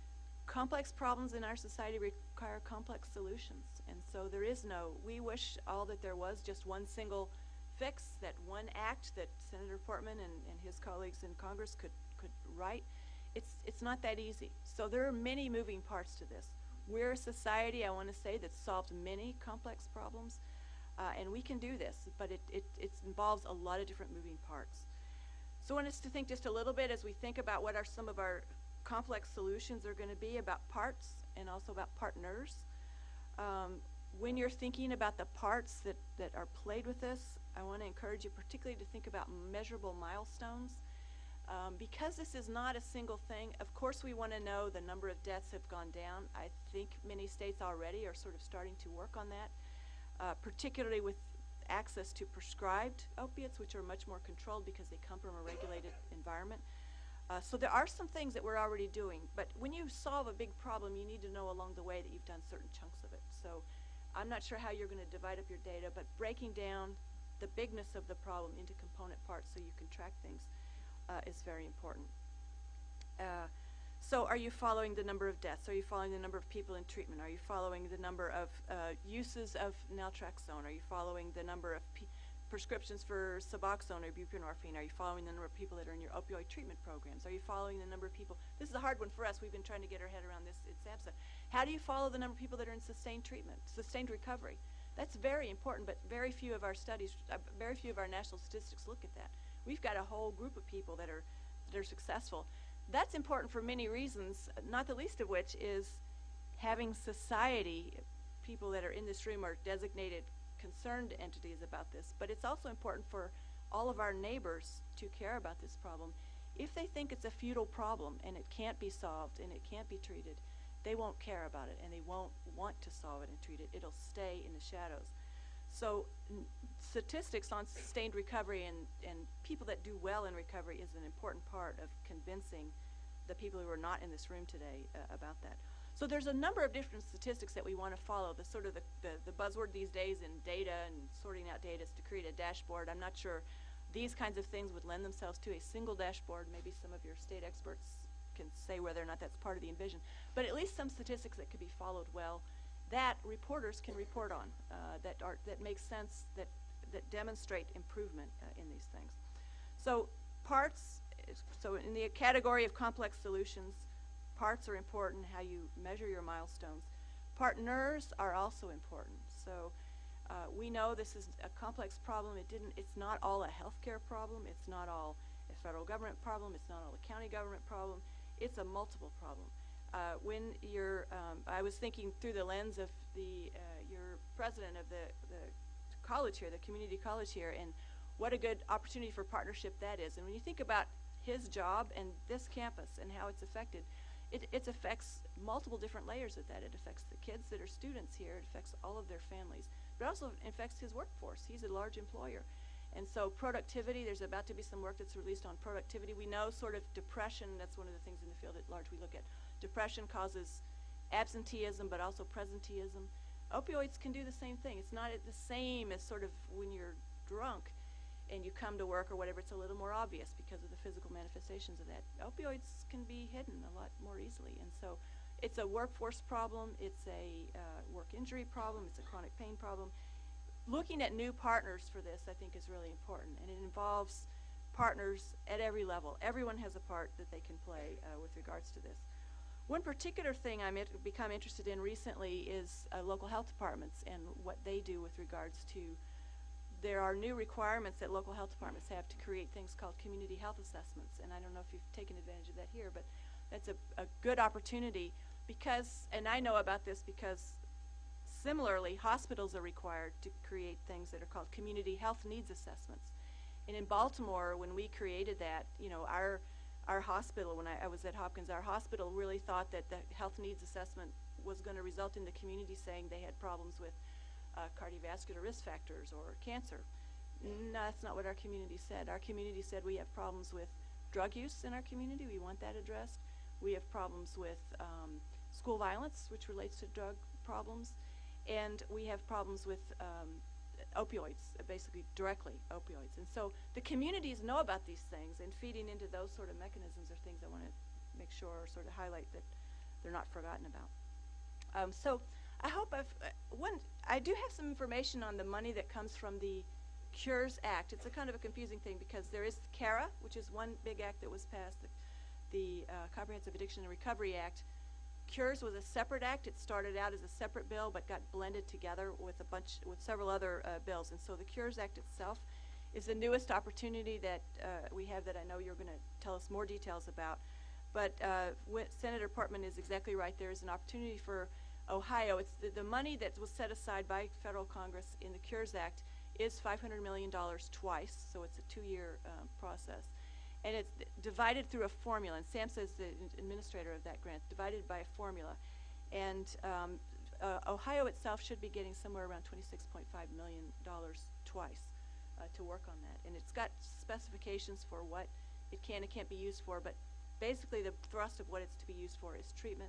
Complex problems in our society require complex solutions. And so there is no, we wish all that there was just one single fix, that one act that Senator Portman and, and his colleagues in Congress could could write. It's it's not that easy. So there are many moving parts to this. We're a society, I want to say, that's solved many complex problems, uh, and we can do this, but it, it, it involves a lot of different moving parts. So I want us to think just a little bit as we think about what are some of our complex solutions are going to be about parts and also about partners. Um, when you're thinking about the parts that, that are played with this, I want to encourage you particularly to think about measurable milestones. Um, because this is not a single thing, of course we want to know the number of deaths have gone down. I think many states already are sort of starting to work on that, uh, particularly with access to prescribed opiates, which are much more controlled because they come from a regulated environment. Uh, so there are some things that we're already doing, but when you solve a big problem, you need to know along the way that you've done certain chunks of it. So I'm not sure how you're going to divide up your data, but breaking down the bigness of the problem into component parts so you can track things Uh, is very important. Uh, so are you following the number of deaths? Are you following the number of people in treatment? Are you following the number of uh, uses of naltrexone? Are you following the number of p prescriptions for Suboxone or buprenorphine? Are you following the number of people that are in your opioid treatment programs? Are you following the number of people? This is a hard one for us. We've been trying to get our head around this in SAMHSA. How do you follow the number of people that are in sustained treatment, sustained recovery? That's very important, but very few of our studies, uh, very few of our national statistics look at that. We've got a whole group of people that are that are successful. That's important for many reasons, not the least of which is having society, people that are in this room are designated concerned entities about this, but it's also important for all of our neighbors to care about this problem. If they think it's a futile problem and it can't be solved and it can't be treated, they won't care about it and they won't want to solve it and treat it. It'll stay in the shadows. So n statistics on sustained recovery and, and people that do well in recovery is an important part of convincing the people who are not in this room today uh, about that. So there's a number of different statistics that we want to follow. The sort of the, the, the buzzword these days in data and sorting out data is to create a dashboard. I'm not sure these kinds of things would lend themselves to a single dashboard. Maybe some of your state experts can say whether or not that's part of the envision. But at least some statistics that could be followed well that reporters can report on, uh, that are that makes sense, that that demonstrate improvement uh, in these things. So parts, is, so in the category of complex solutions, parts are important, how you measure your milestones. Partners are also important. So uh, we know this is a complex problem. It didn't, it's not all a healthcare problem. It's not all a federal government problem. It's not all a county government problem. It's a multiple problem. Uh, when you're, um, I was thinking through the lens of the, uh, your president of the, the college here, the community college here, and what a good opportunity for partnership that is. And when you think about his job and this campus and how it's affected, it, it affects multiple different layers of that. It affects the kids that are students here. It affects all of their families. But it also affects his workforce. He's a large employer. And so productivity, there's about to be some work that's released on productivity. We know sort of depression, that's one of the things in the field at large we look at. Depression causes absenteeism, but also presenteeism. Opioids can do the same thing. It's not the same as sort of when you're drunk and you come to work or whatever. It's a little more obvious because of the physical manifestations of that. Opioids can be hidden a lot more easily. And so it's a workforce problem. It's a uh, work injury problem. It's a chronic pain problem. Looking at new partners for this, I think, is really important. And it involves partners at every level. Everyone has a part that they can play uh, with regards to this. One particular thing I've become interested in recently is uh, local health departments and what they do with regards to, there are new requirements that local health departments have to create things called community health assessments. And I don't know if you've taken advantage of that here, but that's a, a good opportunity because, and I know about this because similarly, hospitals are required to create things that are called community health needs assessments. And in Baltimore, when we created that, you know, our Our hospital, when I, I was at Hopkins, our hospital really thought that the health needs assessment was going to result in the community saying they had problems with uh, cardiovascular risk factors or cancer. No, that's not what our community said. Our community said we have problems with drug use in our community. We want that addressed. We have problems with um, school violence, which relates to drug problems. And we have problems with um, opioids, uh, basically directly opioids. And so the communities know about these things, and feeding into those sort of mechanisms are things I want to make sure or sort of highlight that they're not forgotten about. Um, so I hope I've, uh, one, I do have some information on the money that comes from the Cures Act. It's a kind of a confusing thing because there is CARA, which is one big act that was passed, the, the uh, Comprehensive Addiction and Recovery Act. Cures was a separate act. It started out as a separate bill but got blended together with a bunch, with several other uh, bills. And so the Cures Act itself is the newest opportunity that uh, we have that I know you're going to tell us more details about. But uh, Senator Portman is exactly right. There is an opportunity for Ohio. It's the, the money that was set aside by federal Congress in the Cures Act is five hundred million dollars twice, so it's a two-year uh, process. And it's divided through a formula, and SAMHSA is the administrator of that grant, divided by a formula. And um, uh, Ohio itself should be getting somewhere around twenty-six point five million dollars twice uh, to work on that. And it's got specifications for what it can and can't be used for, but basically the thrust of what it's to be used for is treatment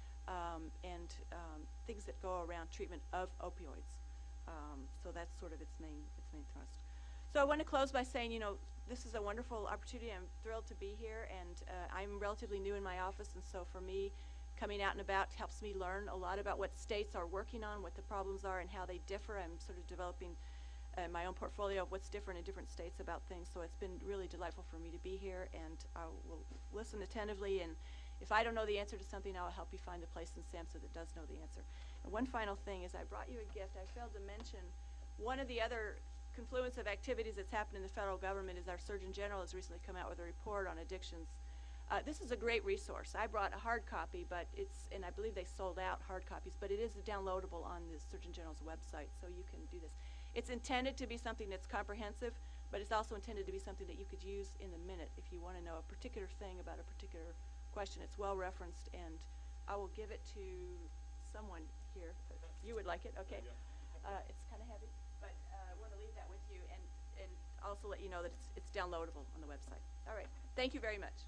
um, and um, things that go around treatment of opioids. Um, so that's sort of its main, its main thrust. So I want to close by saying, you know, this is a wonderful opportunity. I'm thrilled to be here, and uh, I'm relatively new in my office, and so for me, coming out and about helps me learn a lot about what states are working on, what the problems are, and how they differ. I'm sort of developing uh, my own portfolio of what's different in different states about things, so it's been really delightful for me to be here, and I will listen attentively, and if I don't know the answer to something, I'll help you find a place in SAMHSA that does know the answer. And one final thing is I brought you a gift. I failed to mention one of the other confluence of activities that's happened in the federal government is our Surgeon General has recently come out with a report on addictions. Uh, this is a great resource. I brought a hard copy, but it's, and I believe they sold out hard copies, but it is downloadable on the Surgeon General's website, so you can do this. It's intended to be something that's comprehensive, but it's also intended to be something that you could use in the minute if you want to know a particular thing about a particular question. It's well referenced, and I will give it to someone here. You would like it? Okay. Uh, it's kind of heavy, but uh, I want to leave that with you and, and also let you know that it's, it's downloadable on the website. All right. Thank you very much.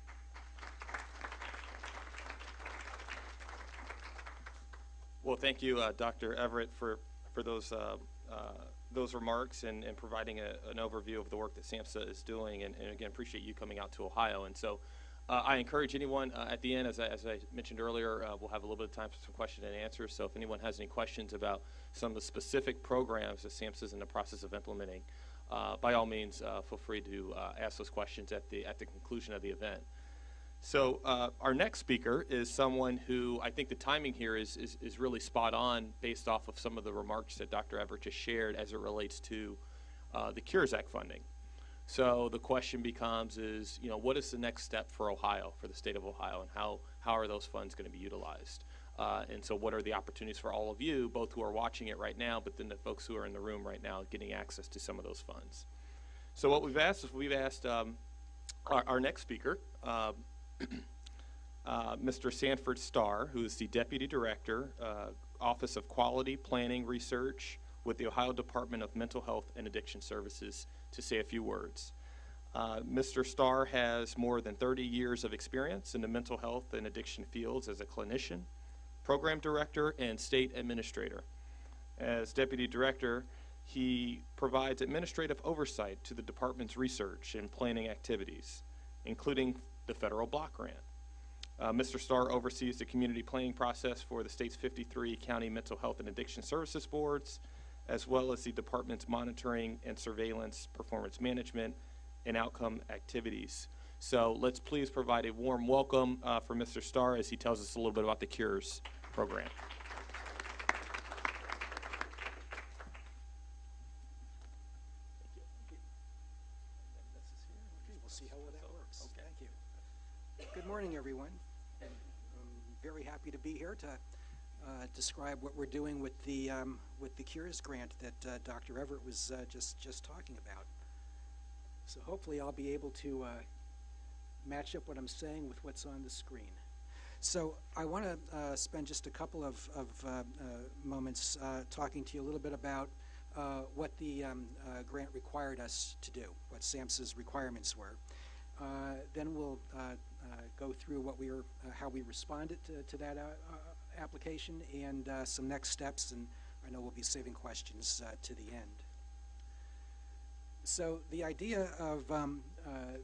Well, thank you, uh, Doctor Everett, for, for those, uh, uh, those remarks and, and providing a, an overview of the work that SAMHSA is doing. And, and again, appreciate you coming out to Ohio. And so Uh, I encourage anyone uh, at the end, as I, as I mentioned earlier, uh, we'll have a little bit of time for some question and answers. So if anyone has any questions about some of the specific programs that SAMHSA is in the process of implementing, uh, by all means, uh, feel free to uh, ask those questions at the at the conclusion of the event. So uh, our next speaker is someone who I think the timing here is, is is really spot on based off of some of the remarks that Doctor Everett just shared as it relates to uh, the Cures Act funding. So the question becomes is, you know, what is the next step for Ohio, for the state of Ohio, and how, how are those funds going to be utilized? Uh, and so what are the opportunities for all of you, both who are watching it right now, but then the folks who are in the room right now getting access to some of those funds? So what we've asked is we've asked um, our, our next speaker, uh, uh, Mister Sanford Starr, who is the Deputy Director, uh, Office of Quality Planning Research with the Ohio Department of Mental Health and Addiction Services, to say a few words. Uh, Mister Starr has more than thirty years of experience in the mental health and addiction fields as a clinician, program director, and state administrator. As deputy director, he provides administrative oversight to the department's research and planning activities, including the federal block grant. Uh, Mister Starr oversees the community planning process for the state's fifty-three county mental health and addiction services boards, as well as the department's monitoring and surveillance, performance management, and outcome activities. So let's please provide a warm welcome uh, for Mister Starr as he tells us a little bit about the Cures program. We'll see how well that works. Okay. Thank you. Good morning, everyone. I'm very happy to be here to Uh, describe what we're doing with the um, with the Cures grant that uh, Doctor Everett was uh, just just talking about. So hopefully I'll be able to uh, match up what I'm saying with what's on the screen. So I want to uh, spend just a couple of, of uh, uh, moments uh, talking to you a little bit about uh, what the um, uh, grant required us to do, what SAMHSA's requirements were. Uh, then we'll uh, uh, go through what we were, uh, how we responded to, to that uh, uh, application and uh, some next steps, and I know we'll be saving questions uh, to the end. So the idea of um, uh,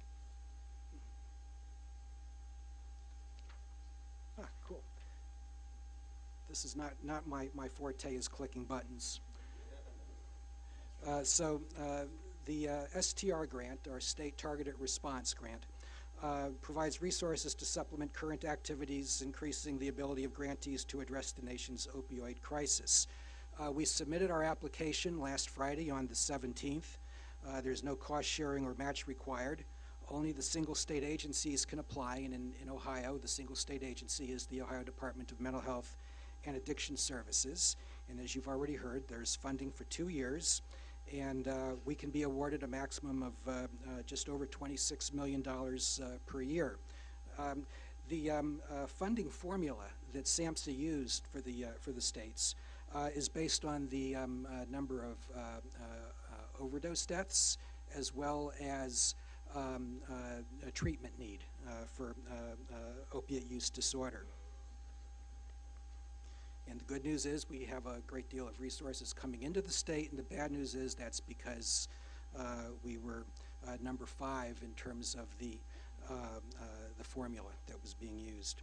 ah, cool. This is not not my my forte is clicking buttons. Uh, so uh, the uh, S T R grant, our State Targeted Response Grant, Uh, provides resources to supplement current activities, increasing the ability of grantees to address the nation's opioid crisis. Uh, we submitted our application last Friday on the seventeenth. Uh, there's no cost sharing or match required. Only the single state agencies can apply, and in, in Ohio, the single state agency is the Ohio Department of Mental Health and Addiction Services. And as you've already heard, there's funding for two years. And uh, we can be awarded a maximum of uh, uh, just over twenty-six million dollars uh, per year. Um, the um, uh, funding formula that SAMHSA used for the uh, for the states uh, is based on the um, uh, number of uh, uh, uh, overdose deaths, as well as um, uh, a treatment need uh, for uh, uh, opiate use disorder. And the good news is we have a great deal of resources coming into the state, and the bad news is that's because uh, we were uh, number five in terms of the, uh, uh, the formula that was being used.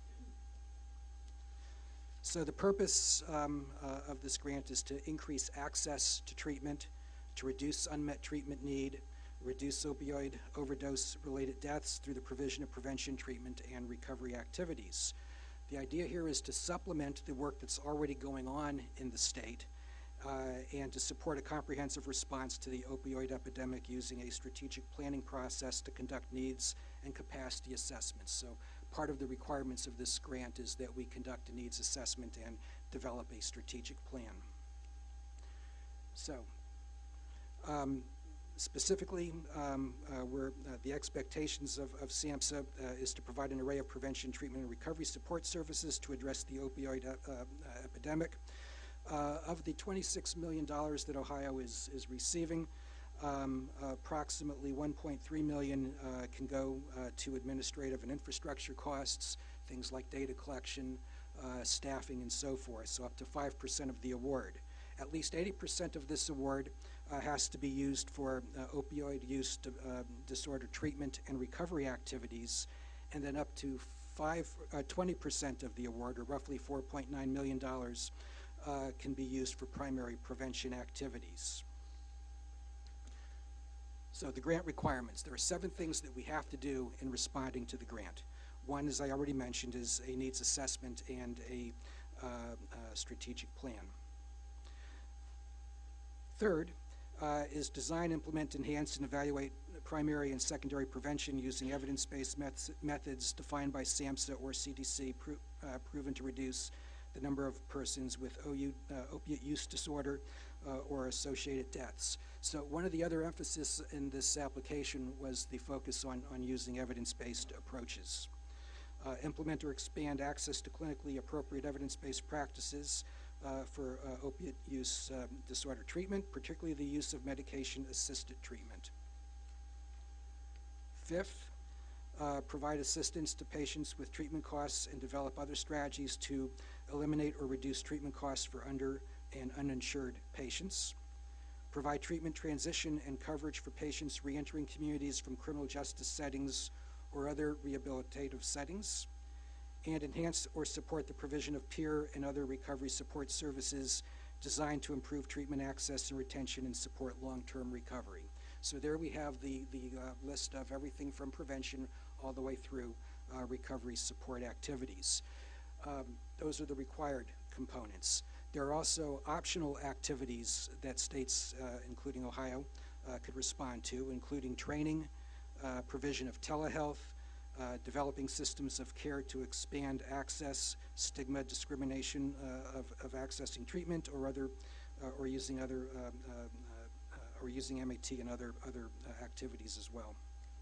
So the purpose um, uh, of this grant is to increase access to treatment, to reduce unmet treatment need, reduce opioid overdose-related deaths through the provision of prevention, treatment, and recovery activities. The idea here is to supplement the work that's already going on in the state uh, and to support a comprehensive response to the opioid epidemic using a strategic planning process to conduct needs and capacity assessments. So part of the requirements of this grant is that we conduct a needs assessment and develop a strategic plan. So um, specifically, um, uh, we're, uh, the expectations of, of SAMHSA uh, is to provide an array of prevention, treatment, and recovery support services to address the opioid uh, uh, epidemic. Uh, of the twenty-six million dollars that Ohio is, is receiving, um, uh, approximately one point three million dollars uh, can go uh, to administrative and infrastructure costs, things like data collection, uh, staffing, and so forth, so up to five percent of the award. At least eighty percent of this award uh, has to be used for uh, opioid use di- uh, disorder treatment and recovery activities, and then up to five, uh, twenty percent of the award, or roughly four point nine million dollars, uh, can be used for primary prevention activities. So the grant requirements, there are seven things that we have to do in responding to the grant. One, as I already mentioned, is a needs assessment and a uh, uh, strategic plan. Third uh, is design, implement, enhance, and evaluate primary and secondary prevention using evidence-based meth methods defined by SAMHSA or C D C, pro uh, proven to reduce the number of persons with O U, uh, opiate use disorder uh, or associated deaths. So one of the other emphasis in this application was the focus on, on using evidence-based approaches. Uh, implement or expand access to clinically appropriate evidence-based practices uh, for uh, opiate use um, disorder treatment, particularly the use of medication-assisted treatment. Fifth, uh, provide assistance to patients with treatment costs and develop other strategies to eliminate or reduce treatment costs for under and uninsured patients. Provide treatment transition and coverage for patients reentering communities from criminal justice settings or other rehabilitative settings, and enhance or support the provision of peer and other recovery support services designed to improve treatment access and retention and support long-term recovery. So there we have the, the uh, list of everything from prevention all the way through uh, recovery support activities. Um, those are the required components. There are also optional activities that states, uh, including Ohio, uh, could respond to, including training, Uh, provision of telehealth, uh, developing systems of care to expand access, stigma, discrimination uh, of, of accessing treatment, or other, uh, or using other, um, uh, uh, or using M A T and other other uh, activities as well.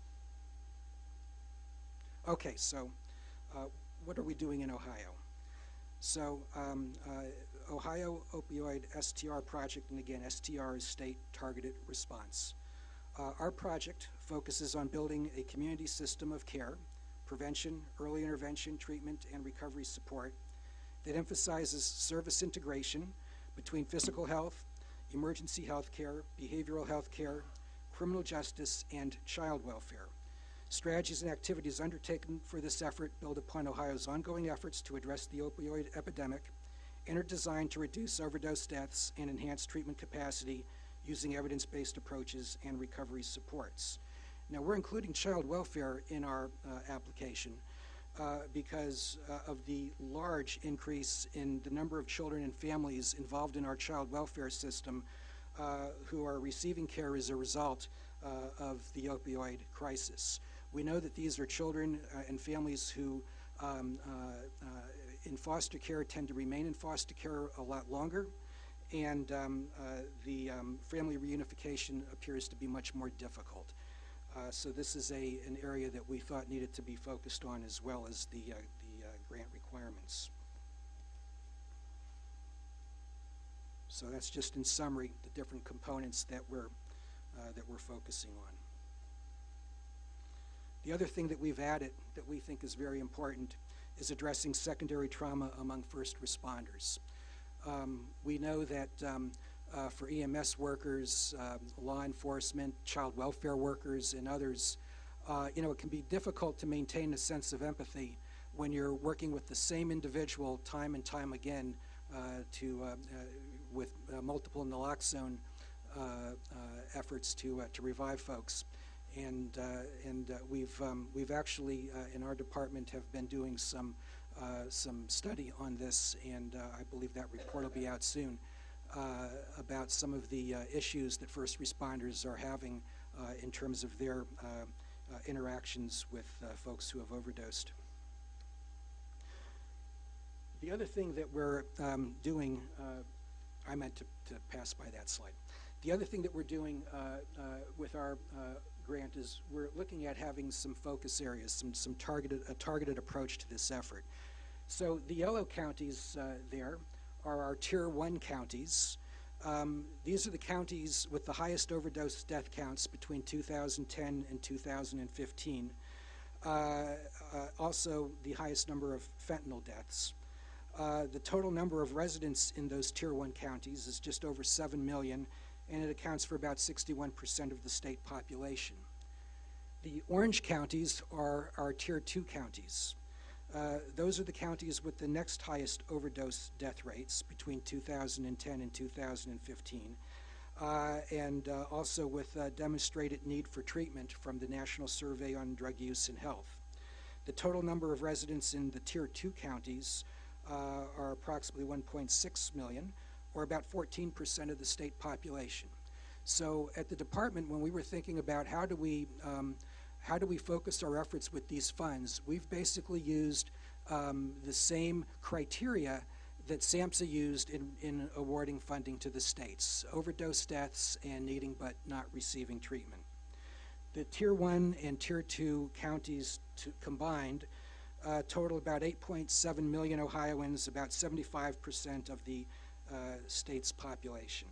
Okay, so uh, what are we doing in Ohio? So um, uh, Ohio Opioid S T R Project, and again, S T R is State Targeted Response. Uh, our project focuses on building a community system of care, prevention, early intervention, treatment, and recovery support that emphasizes service integration between physical health, emergency health care, behavioral health care, criminal justice, and child welfare. Strategies and activities undertaken for this effort build upon Ohio's ongoing efforts to address the opioid epidemic and are designed to reduce overdose deaths and enhance treatment capacity using evidence-based approaches and recovery supports. Now, we're including child welfare in our uh, application uh, because uh, of the large increase in the number of children and families involved in our child welfare system uh, who are receiving care as a result uh, of the opioid crisis. We know that these are children uh, and families who um, uh, uh, in foster care tend to remain in foster care a lot longer, and um, uh, the um, family reunification appears to be much more difficult. Uh, so this is a, an area that we thought needed to be focused on, as well as the, uh, the uh, grant requirements. So that's just in summary the different components that we're, uh, that we're focusing on. The other thing that we've added that we think is very important is addressing secondary trauma among first responders. Um, we know that um, uh, for E M S workers, um, law enforcement, child welfare workers, and others, uh, you know, it can be difficult to maintain a sense of empathy when you're working with the same individual time and time again uh, to, uh, uh, with uh, multiple naloxone uh, uh, efforts to, uh, to revive folks. And, uh, and uh, we've, um, we've actually, uh, in our department, have been doing some Uh, some study on this, and uh, I believe that report will be out soon, uh, about some of the uh, issues that first responders are having uh, in terms of their uh, uh, interactions with uh, folks who have overdosed. The other thing that we're um, doing, uh, I meant to, to pass by that slide. The other thing that we're doing uh, uh, with our uh, grant is we're looking at having some focus areas, some, some targeted, a targeted approach to this effort. So the yellow counties uh, there are our tier one counties. Um, these are the counties with the highest overdose death counts between two thousand ten and two thousand fifteen. Uh, uh, also the highest number of fentanyl deaths. Uh, the total number of residents in those tier one counties is just over seven million, and it accounts for about sixty-one percent of the state population. The orange counties are our tier two counties. Uh, those are the counties with the next highest overdose death rates between two thousand ten and two thousand fifteen, uh, and uh, also with uh, demonstrated need for treatment from the National Survey on Drug Use and Health. The total number of residents in the tier two counties uh, are approximately one point six million, or about fourteen percent of the state population. So at the department, when we were thinking about how do we um, how do we focus our efforts with these funds, we've basically used um, the same criteria that SAMHSA used in, in awarding funding to the states: overdose deaths and needing but not receiving treatment. The tier one and tier two counties to combined uh, total about eight point seven million Ohioans, about seventy-five percent of the uh, state's population.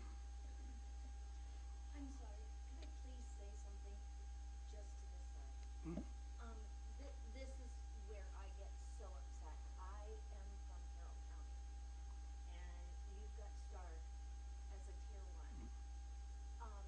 I'm sorry, could I please say something just to this side? Mhm. Um, th this is where I get so upset. I am from Carroll County, and you've got Stark as a tier one. Um,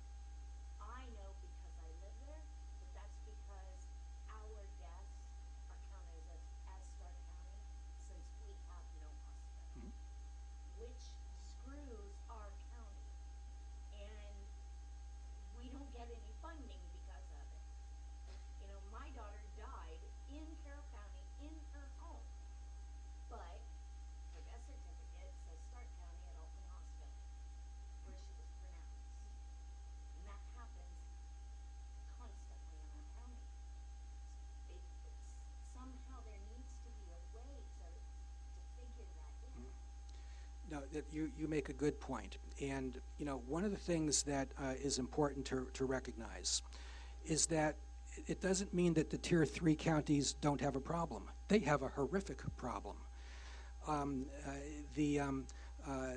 I know because I live there, but that's because our deaths are counted as, as Stark County since we have no hospital, which screws our county. And we don't get any funding because of it. You know, my daughter died in Carroll County in her home, but her death certificate says Stark County at Altman Hospital, where she was pronounced. And that happens constantly in our county. It, it's, somehow there needs to be a way to, to figure that in. No, that you, you make a good point. And, you know, one of the things that uh, is important to, to recognize is that it doesn't mean that the tier three counties don't have a problem. They have a horrific problem. Um, uh, the, um, uh, uh,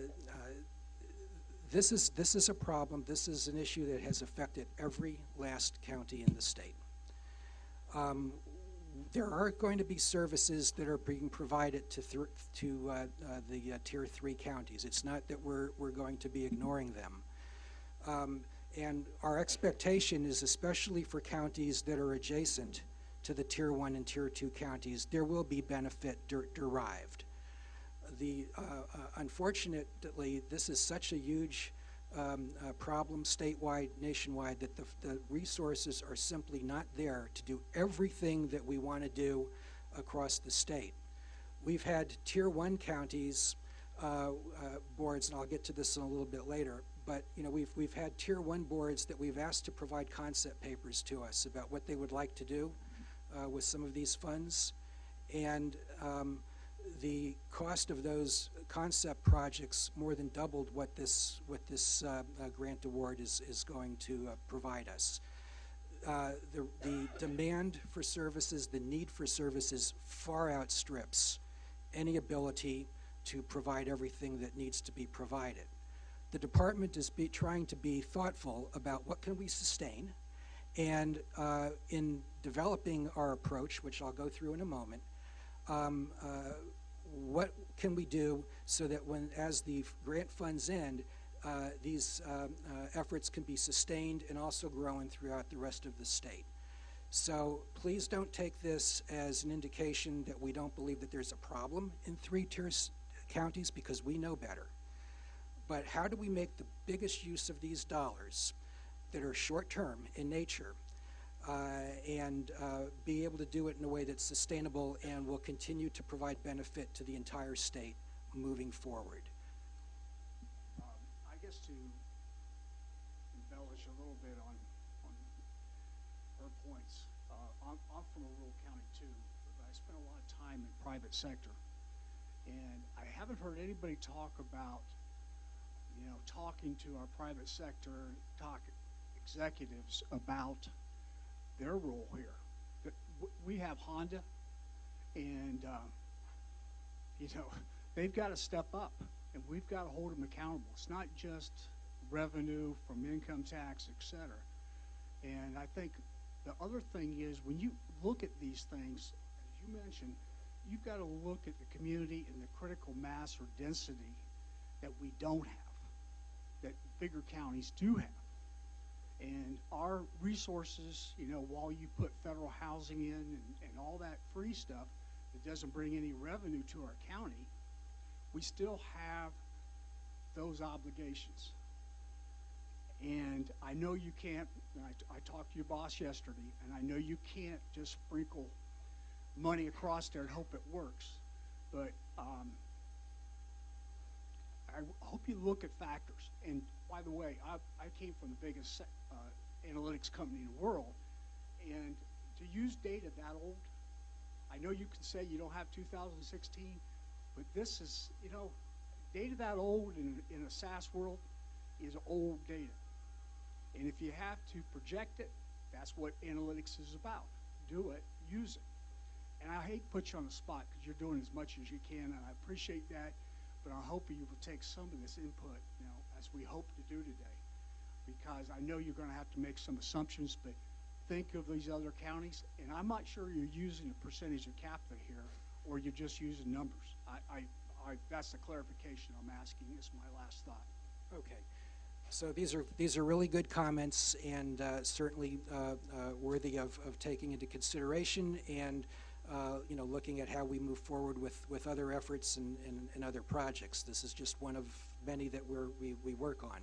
this is, this is a problem, this is an issue that has affected every last county in the state. Um, There are going to be services that are being provided to th to uh, uh, the uh, tier three counties. It's not that we're we're going to be ignoring them, um, and our expectation is, especially for counties that are adjacent to the tier one and tier two counties, there will be benefit der derived. The uh, uh, unfortunately, this is such a huge Um, uh, problem statewide, nationwide, that the, the resources are simply not there to do everything that we want to do across the state. We've had tier one counties uh, uh, boards, and I'll get to this in a little bit later, but you know, we've, we've had tier one boards that we've asked to provide concept papers to us about what they would like to do uh, with some of these funds, and um, the cost of those concept projects more than doubled what this what this uh, uh, grant award is is going to uh, provide us. Uh, the the demand for services, the need for services, far outstrips any ability to provide everything that needs to be provided. The department is be trying to be thoughtful about what can we sustain, and uh, in developing our approach, which I'll go through in a moment. Um, uh, what can we do so that when, as the grant funds end, uh, these um, uh, efforts can be sustained and also growing throughout the rest of the state. So please don't take this as an indication that we don't believe that there's a problem in three-tier counties, because we know better. But how do we make the biggest use of these dollars that are short-term in nature, Uh, and uh, be able to do it in a way that's sustainable and will continue to provide benefit to the entire state moving forward? Um, I guess to embellish a little bit on, on her points, uh, I'm, I'm from a rural county too, but I spent a lot of time in private sector, and I haven't heard anybody talk about, you know, talking to our private sector, talk executives about their role here. That we have Honda, and uh, you know, they've got to step up, and we've got to hold them accountable. It's not just revenue from income tax, et cetera. And I think the other thing is, when you look at these things, as you mentioned, you've got to look at the community and the critical mass or density that we don't have, that bigger counties do have. And our resources, you know, while you put federal housing in and, and all that free stuff that doesn't bring any revenue to our county, we still have those obligations. And I know you can't, and I, I talked to your boss yesterday, and I know you can't just sprinkle money across there and hope it works. But um, I hope you look at factors. And by the way, I, I came from the biggest uh, analytics company in the world, and to use data that old, I know you can say you don't have two thousand sixteen, but this is, you know, data that old in, in a SaaS world is old data. And if you have to project it, that's what analytics is about. Do it, use it. And I hate to put you on the spot because you're doing as much as you can, and I appreciate that, but I hope you will take some of this input, you know, as we hope to do today, because I know you're going to have to make some assumptions, but think of these other counties, and I'm not sure you're using a percentage of capita here, or you're just using numbers. I, I, I, that's the clarification I'm asking. Is my last thought. Okay. So these are these are really good comments, and uh, certainly uh, uh, worthy of, of taking into consideration, and uh, you know, looking at how we move forward with, with other efforts and, and, and other projects. This is just one of many that we're, we we work on.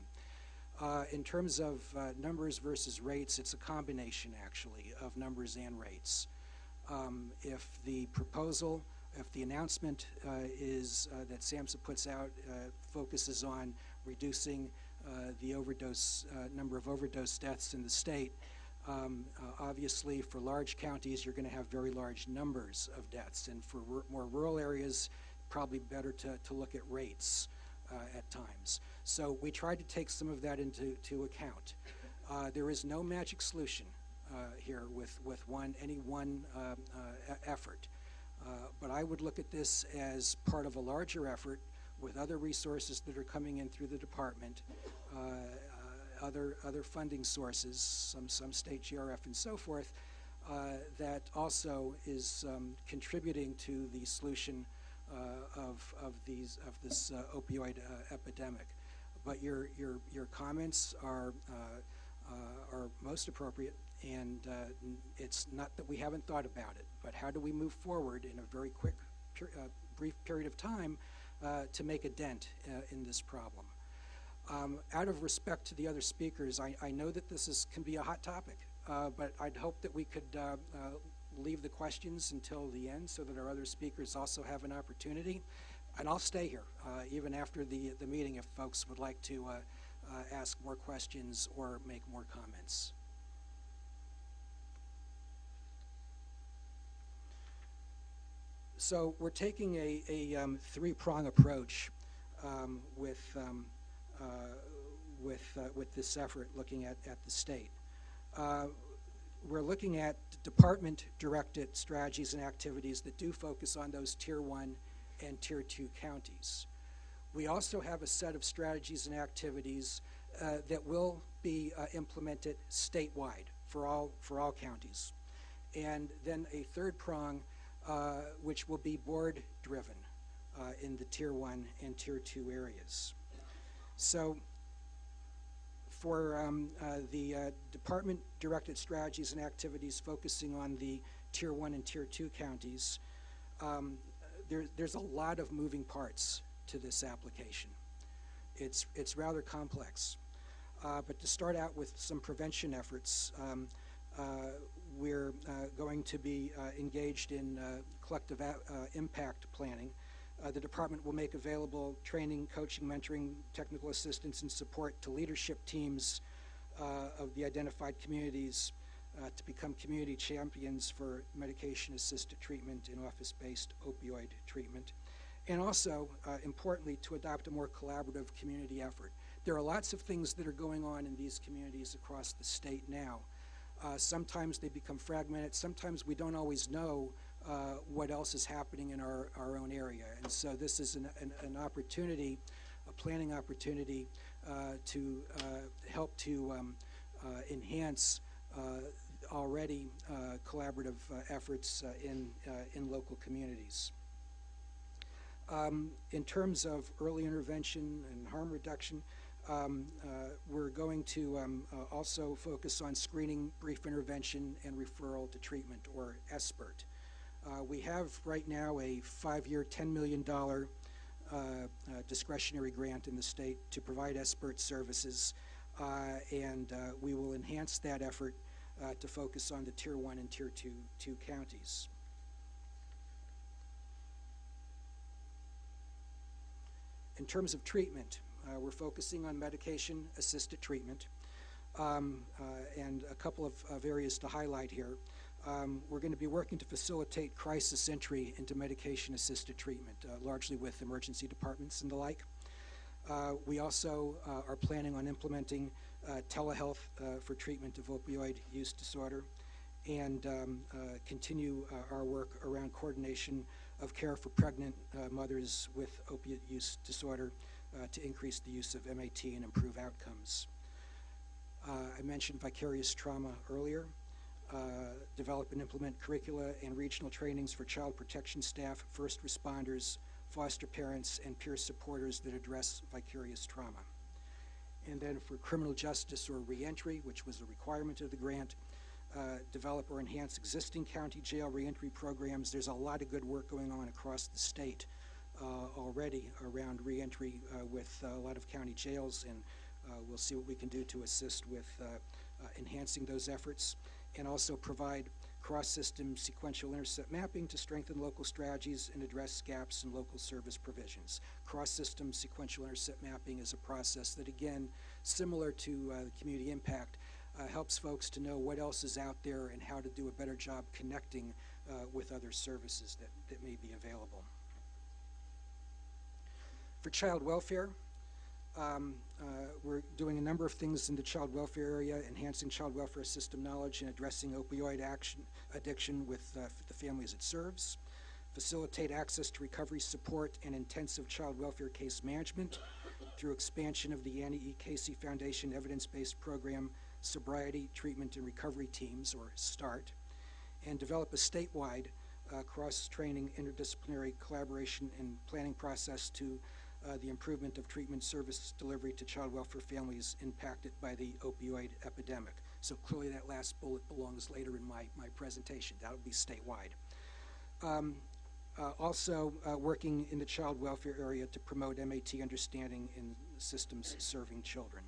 Uh, in terms of uh, numbers versus rates, it's a combination actually of numbers and rates. Um, if the proposal, if the announcement uh, is uh, that SAMHSA puts out uh, focuses on reducing Uh, the overdose uh, number of overdose deaths in the state, um, uh, obviously for large counties you're going to have very large numbers of deaths, and for r more rural areas probably better to, to look at rates uh, at times. So we tried to take some of that into to account. Uh, there is no magic solution uh, here with, with one any one um, uh, e effort, uh, but I would look at this as part of a larger effort with other resources that are coming in through the department, uh, uh, other other funding sources, some some state G R F and so forth, uh, that also is um, contributing to the solution uh, of of these of this uh, opioid uh, epidemic. But your your your comments are uh, uh, are most appropriate, and uh, it's not that we haven't thought about it, but how do we move forward in a very quick, per uh, brief period of time Uh, to make a dent uh, in this problem. Um, out of respect to the other speakers, I, I know that this is, can be a hot topic, uh, but I'd hope that we could uh, uh, leave the questions until the end so that our other speakers also have an opportunity. And I'll stay here, uh, even after the, the meeting, if folks would like to uh, uh, ask more questions or make more comments. So we're taking a, a um, three-prong approach um, with, um, uh, with, uh, with this effort, looking at, at the state. Uh, we're looking at department-directed strategies and activities that do focus on those tier one and tier two counties. We also have a set of strategies and activities uh, that will be uh, implemented statewide for all, for all counties. And then a third prong Uh, which will be board-driven uh, in the tier one and tier two areas. So for um, uh, the uh, department-directed strategies and activities focusing on the tier one and tier two counties, um, there, there's a lot of moving parts to this application. It's, it's rather complex. Uh, but to start out with some prevention efforts, um, uh, we're uh, going to be uh, engaged in uh, collective a uh, impact planning. Uh, the department will make available training, coaching, mentoring, technical assistance, and support to leadership teams uh, of the identified communities uh, to become community champions for medication-assisted treatment and office-based opioid treatment. And also, uh, importantly, to adopt a more collaborative community effort. There are lots of things that are going on in these communities across the state now. Uh, sometimes they become fragmented. Sometimes we don't always know uh, what else is happening in our, our own area. And so this is an, an, an opportunity, a planning opportunity uh, to uh, help to um, uh, enhance uh, already uh, collaborative uh, efforts uh, in, uh, in local communities. Um, in terms of early intervention and harm reduction, Um, uh, we're going to um, uh, also focus on screening, brief intervention, and referral to treatment, or SBIRT. Uh, we have right now a five-year, ten million dollars uh, uh, discretionary grant in the state to provide SBIRT services, uh, and uh, we will enhance that effort uh, to focus on the Tier one and Tier two, two counties. In terms of treatment, uh, we're focusing on medication-assisted treatment, um, uh, and a couple of, of areas to highlight here. Um, we're going to be working to facilitate crisis entry into medication-assisted treatment, uh, largely with emergency departments and the like. Uh, we also uh, are planning on implementing uh, telehealth uh, for treatment of opioid use disorder, and um, uh, continue uh, our work around coordination of care for pregnant uh, mothers with opiate use disorder uh, to increase the use of M A T and improve outcomes. Uh, I mentioned vicarious trauma earlier. Uh, develop and implement curricula and regional trainings for child protection staff, first responders, foster parents, and peer supporters that address vicarious trauma. And then for criminal justice or reentry, which was a requirement of the grant, uh, develop or enhance existing county jail reentry programs. There's a lot of good work going on across the state uh, already around reentry uh, with uh, a lot of county jails, and uh, we'll see what we can do to assist with uh, uh, enhancing those efforts, and also provide cross-system sequential intercept mapping to strengthen local strategies and address gaps in local service provisions. Cross-system sequential intercept mapping is a process that, again, similar to uh, community impact, uh, helps folks to know what else is out there and how to do a better job connecting uh, with other services that, that may be available. For child welfare, Um, uh, we're doing a number of things in the child welfare area, enhancing child welfare system knowledge and addressing opioid action, addiction with uh, the families it serves, facilitate access to recovery support and intensive child welfare case management through expansion of the Annie E. Casey Foundation evidence-based program, Sobriety, Treatment, and Recovery Teams, or START, and develop a statewide uh, cross-training interdisciplinary collaboration and planning process to Uh, the improvement of treatment service delivery to child welfare families impacted by the opioid epidemic. So clearly that last bullet belongs later in my, my presentation. That will be statewide. Um, uh, also uh, working in the child welfare area to promote M A T understanding in systems serving children.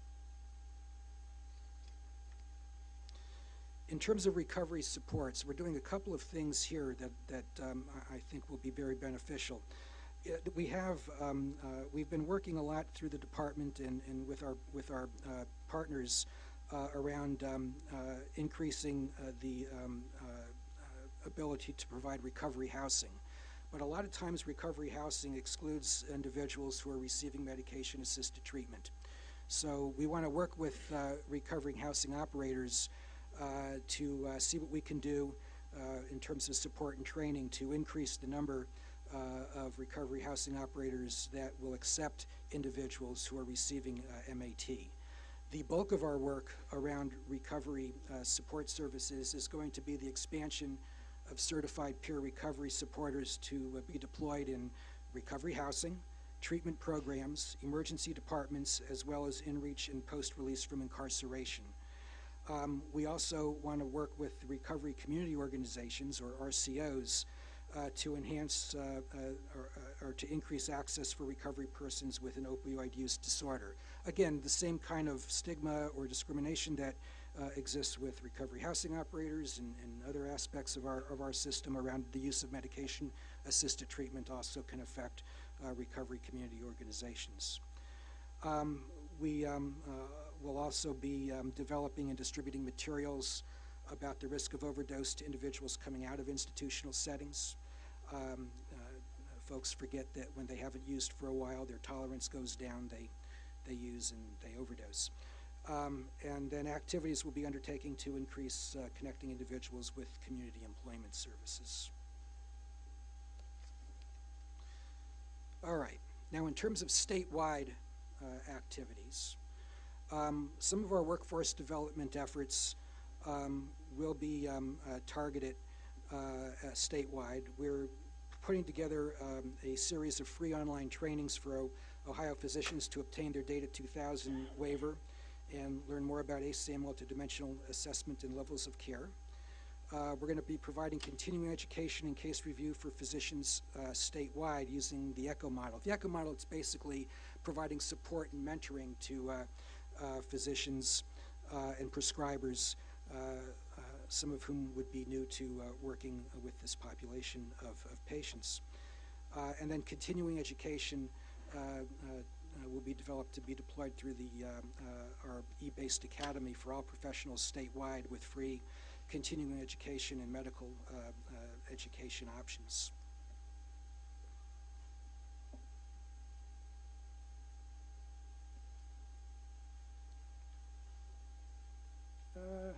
In terms of recovery supports, we're doing a couple of things here that, that um, I, I think will be very beneficial. We have um, uh, we've been working a lot through the department and, and with our with our uh, partners uh, around um, uh, increasing uh, the um, uh, uh, ability to provide recovery housing. But a lot of times recovery housing excludes individuals who are receiving medication-assisted treatment. So we want to work with uh, recovering housing operators uh, to uh, see what we can do uh, in terms of support and training to increase the number Uh, of recovery housing operators that will accept individuals who are receiving uh, M A T. The bulk of our work around recovery uh, support services is going to be the expansion of certified peer recovery supporters to uh, be deployed in recovery housing, treatment programs, emergency departments, as well as in-reach and post-release from incarceration. Um, we also want to work with recovery community organizations, or R C Os, Uh, to enhance uh, uh, or, uh, or to increase access for recovery persons with an opioid use disorder. Again, the same kind of stigma or discrimination that uh, exists with recovery housing operators and, and other aspects of our, of our system around the use of medication-assisted treatment also can affect uh, recovery community organizations. Um, we um, uh, will also be um, developing and distributing materials about the risk of overdose to individuals coming out of institutional settings. Um, uh, folks forget that when they haven't used for a while, their tolerance goes down, they, they use and they overdose. Um, and then activities will be undertaking to increase uh, connecting individuals with community employment services. All right, now in terms of statewide uh, activities, um, some of our workforce development efforts um, will be um, uh, targeted uh, uh, statewide. We're putting together um, a series of free online trainings for a, Ohio physicians to obtain their Data two thousand waiver and learn more about A S A M multidimensional assessment and levels of care. Uh, we're going to be providing continuing education and case review for physicians uh, statewide using the ECHO model. The ECHO model, it's basically providing support and mentoring to uh, uh, physicians uh, and prescribers, uh, uh, some of whom would be new to uh, working with this population of, of patients. Uh, and then continuing education uh, uh, Uh, will be developed to be deployed through the uh, uh, our E-based academy for all professionals statewide with free continuing education and medical uh, uh, education options. Uh,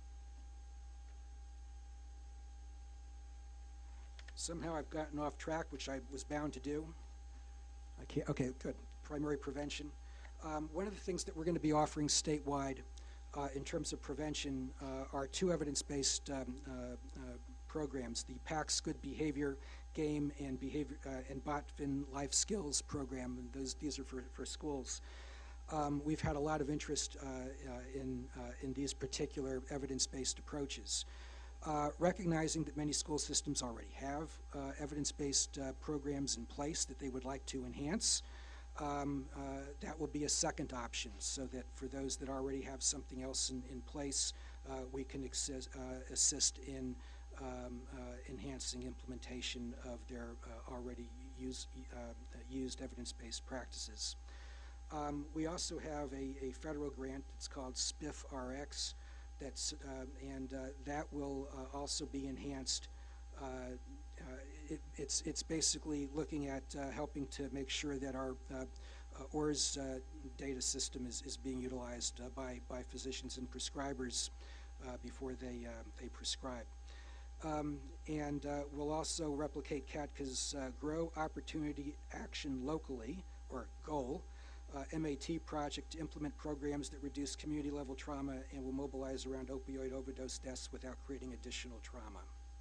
somehow I've gotten off track, which I was bound to do. I can't, okay, good. Primary prevention. Um, one of the things that we're going to be offering statewide uh, in terms of prevention uh, are two evidence-based um, uh, uh, programs: the PACS Good Behavior Game and Behavior uh, and BotFin Life Skills program. And those these are for for schools. Um, we've had a lot of interest uh, uh, in uh, in these particular evidence-based approaches. Uh, recognizing that many school systems already have uh, evidence-based uh, programs in place that they would like to enhance. Um, uh, that will be a second option, so that for those that already have something else in, in place, uh, we can assist, uh, assist in um, uh, enhancing implementation of their uh, already use, uh, used evidence-based practices. Um, we also have a, a federal grant. It's called S P I F R X, that's, uh, and uh, that will uh, also be enhanced. Uh, Uh, it, it's, it's basically looking at uh, helping to make sure that our uh, uh, O R S uh, data system is, is being utilized uh, by, by physicians and prescribers uh, before they, uh, they prescribe. Um, and uh, we'll also replicate C A D C A's uh, Grow Opportunity Action Locally, or GOAL, uh, M A T project to implement programs that reduce community-level trauma and will mobilize around opioid overdose deaths without creating additional trauma.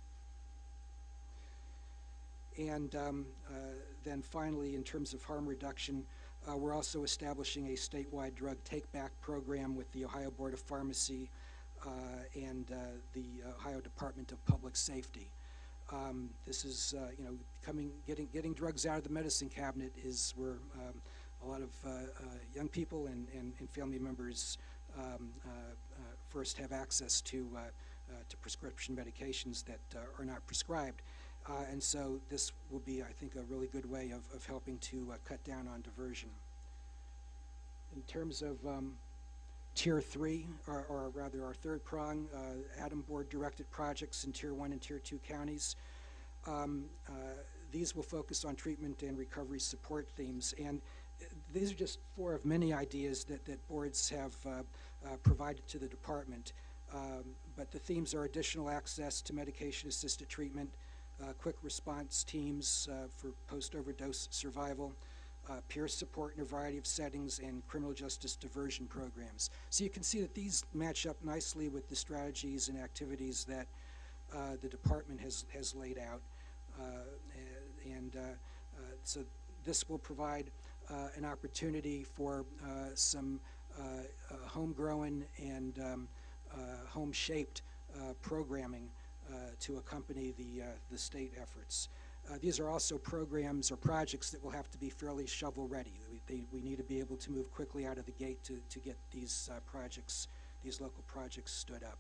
And um, uh, then finally, in terms of harm reduction, uh, we're also establishing a statewide drug take-back program with the Ohio Board of Pharmacy uh, and uh, the Ohio Department of Public Safety. Um, this is, uh, you know, coming, getting, getting drugs out of the medicine cabinet is where um, a lot of uh, uh, young people and, and, and family members um, uh, uh, first have access to, uh, uh, to prescription medications that uh, are not prescribed. Uh, and so this will be, I think, a really good way of, of helping to uh, cut down on diversion. In terms of um, Tier three, or, or rather our third prong, uh, A D A M board-directed projects in Tier one and Tier two counties. Um, uh, these will focus on treatment and recovery support themes. And these are just four of many ideas that, that boards have uh, uh, provided to the department. Um, but the themes are additional access to medication-assisted treatment, Uh, quick response teams uh, for post-overdose survival, uh, peer support in a variety of settings, and criminal justice diversion programs. So you can see that these match up nicely with the strategies and activities that uh, the department has, has laid out. Uh, and uh, uh, so this will provide uh, an opportunity for uh, some uh, uh, homegrown and um, uh, home-shaped uh, programming Uh, to accompany the, uh, the state efforts. Uh, these are also programs or projects that will have to be fairly shovel-ready. We, they, we need to be able to move quickly out of the gate to, to get these uh, projects, these local projects stood up.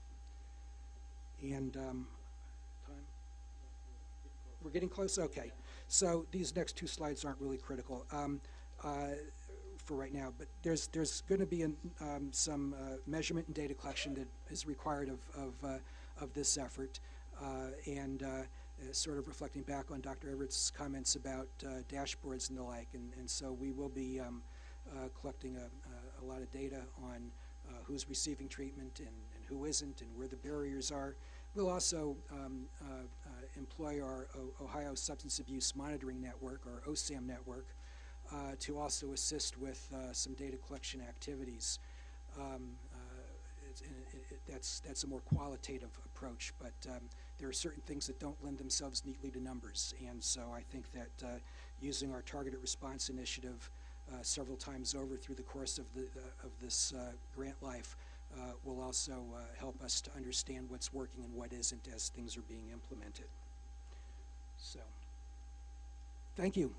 And um, time? We're getting close? Okay. So these next two slides aren't really critical um, uh, for right now, but there's, there's going to be an, um, some uh, measurement and data collection that is required of, of uh, of this effort, uh, and uh, uh, sort of reflecting back on Doctor Everett's comments about uh, dashboards and the like. And, and so we will be um, uh, collecting a, a lot of data on uh, who's receiving treatment and, and who isn't, and where the barriers are. We'll also um, uh, uh, employ our o Ohio Substance Abuse Monitoring Network, or O S A M network, uh, to also assist with uh, some data collection activities. Um, It, it, that's, that's a more qualitative approach, but um, there are certain things that don't lend themselves neatly to numbers, and so I think that uh, using our targeted response initiative uh, several times over through the course of, the, uh, of this uh, grant life uh, will also uh, help us to understand what's working and what isn't as things are being implemented. So, thank you.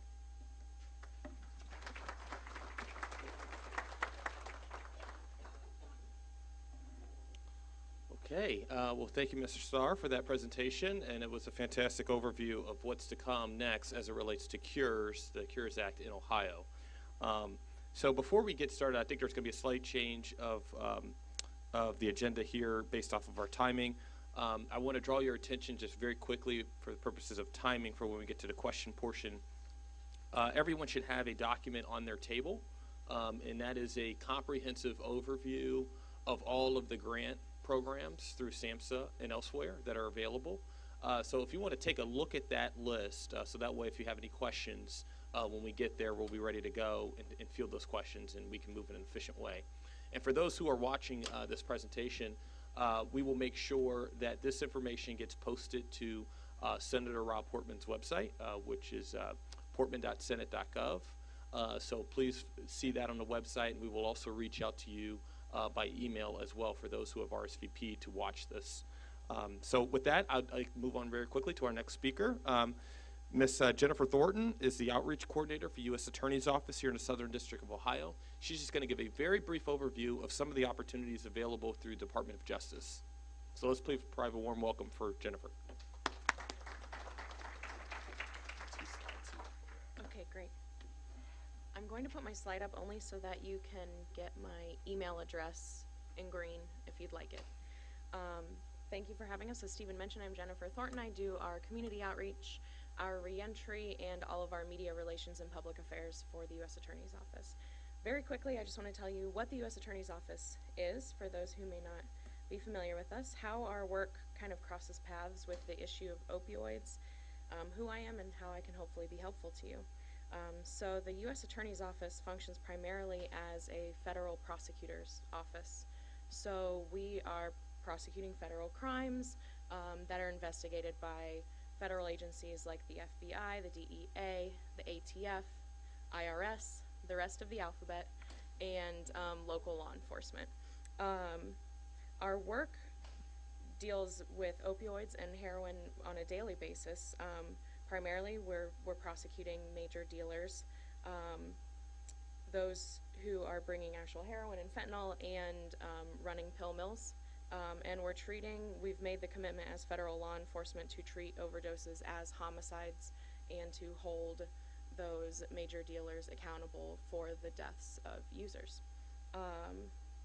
Okay, uh, well, thank you, Mister Starr, for that presentation, and it was a fantastic overview of what's to come next as it relates to CURES, the CURES Act in Ohio. Um, so before we get started, I think there's going to be a slight change of, um, of the agenda here based off of our timing. Um, I want to draw your attention just very quickly for the purposes of timing for when we get to the question portion. Uh, everyone should have a document on their table, um, and that is a comprehensive overview of all of the grant programs through SAMHSA and elsewhere that are available. Uh, so if you want to take a look at that list, uh, so that way if you have any questions, uh, when we get there, we'll be ready to go and, and field those questions, and we can move in an efficient way. And for those who are watching uh, this presentation, uh, we will make sure that this information gets posted to uh, Senator Rob Portman's website, uh, which is uh, portman dot senate dot gov. Uh, so please see that on the website, and we will also reach out to you Uh, by email as well for those who have R S V P to watch this. Um, so with that, I'll, I'll move on very quickly to our next speaker. Um, Miz Uh, Jennifer Thornton is the Outreach Coordinator for U S Attorney's Office here in the Southern District of Ohio. She's just going to give a very brief overview of some of the opportunities available through Department of Justice. So let's please provide a warm welcome for Jennifer. Okay, great. I'm going to put my slide up only so that you can get my email address in green if you'd like it. Um, thank you for having us. As Stephen mentioned, I'm Jennifer Thornton. I do our community outreach, our reentry, and all of our media relations and public affairs for the U S Attorney's Office. Very quickly, I just want to tell you what the U S Attorney's Office is for those who may not be familiar with us, how our work kind of crosses paths with the issue of opioids, um, who I am, and how I can hopefully be helpful to you. Um, so the U S Attorney's Office functions primarily as a federal prosecutor's office. So we are prosecuting federal crimes um, that are investigated by federal agencies like the F B I, the D E A, the A T F, I R S, the rest of the alphabet, and um, local law enforcement. Um, our work deals with opioids and heroin on a daily basis. Um, Primarily, we're, we're prosecuting major dealers, um, those who are bringing actual heroin and fentanyl, and um, running pill mills. Um, and we're treating, we've made the commitment as federal law enforcement to treat overdoses as homicides and to hold those major dealers accountable for the deaths of users. Um,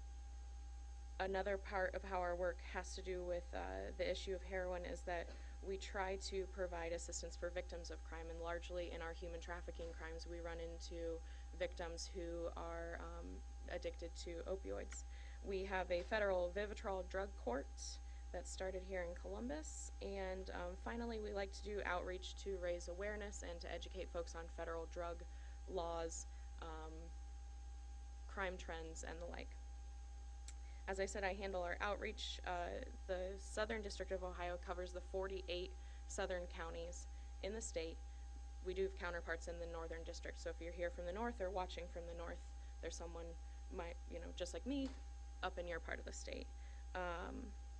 another part of how our work has to do with uh, the issue of heroin is that we try to provide assistance for victims of crime, and largely in our human trafficking crimes, we run into victims who are um, addicted to opioids. We have a federal Vivitrol drug court that started here in Columbus, and um, finally, we like to do outreach to raise awareness and to educate folks on federal drug laws, um, crime trends, and the like. As I said, I handle our outreach. Uh, the Southern District of Ohio covers the forty-eight southern counties in the state. We do have counterparts in the Northern District, so if you're here from the north or watching from the north, there's someone, might, you know, just like me, up in your part of the state. Um,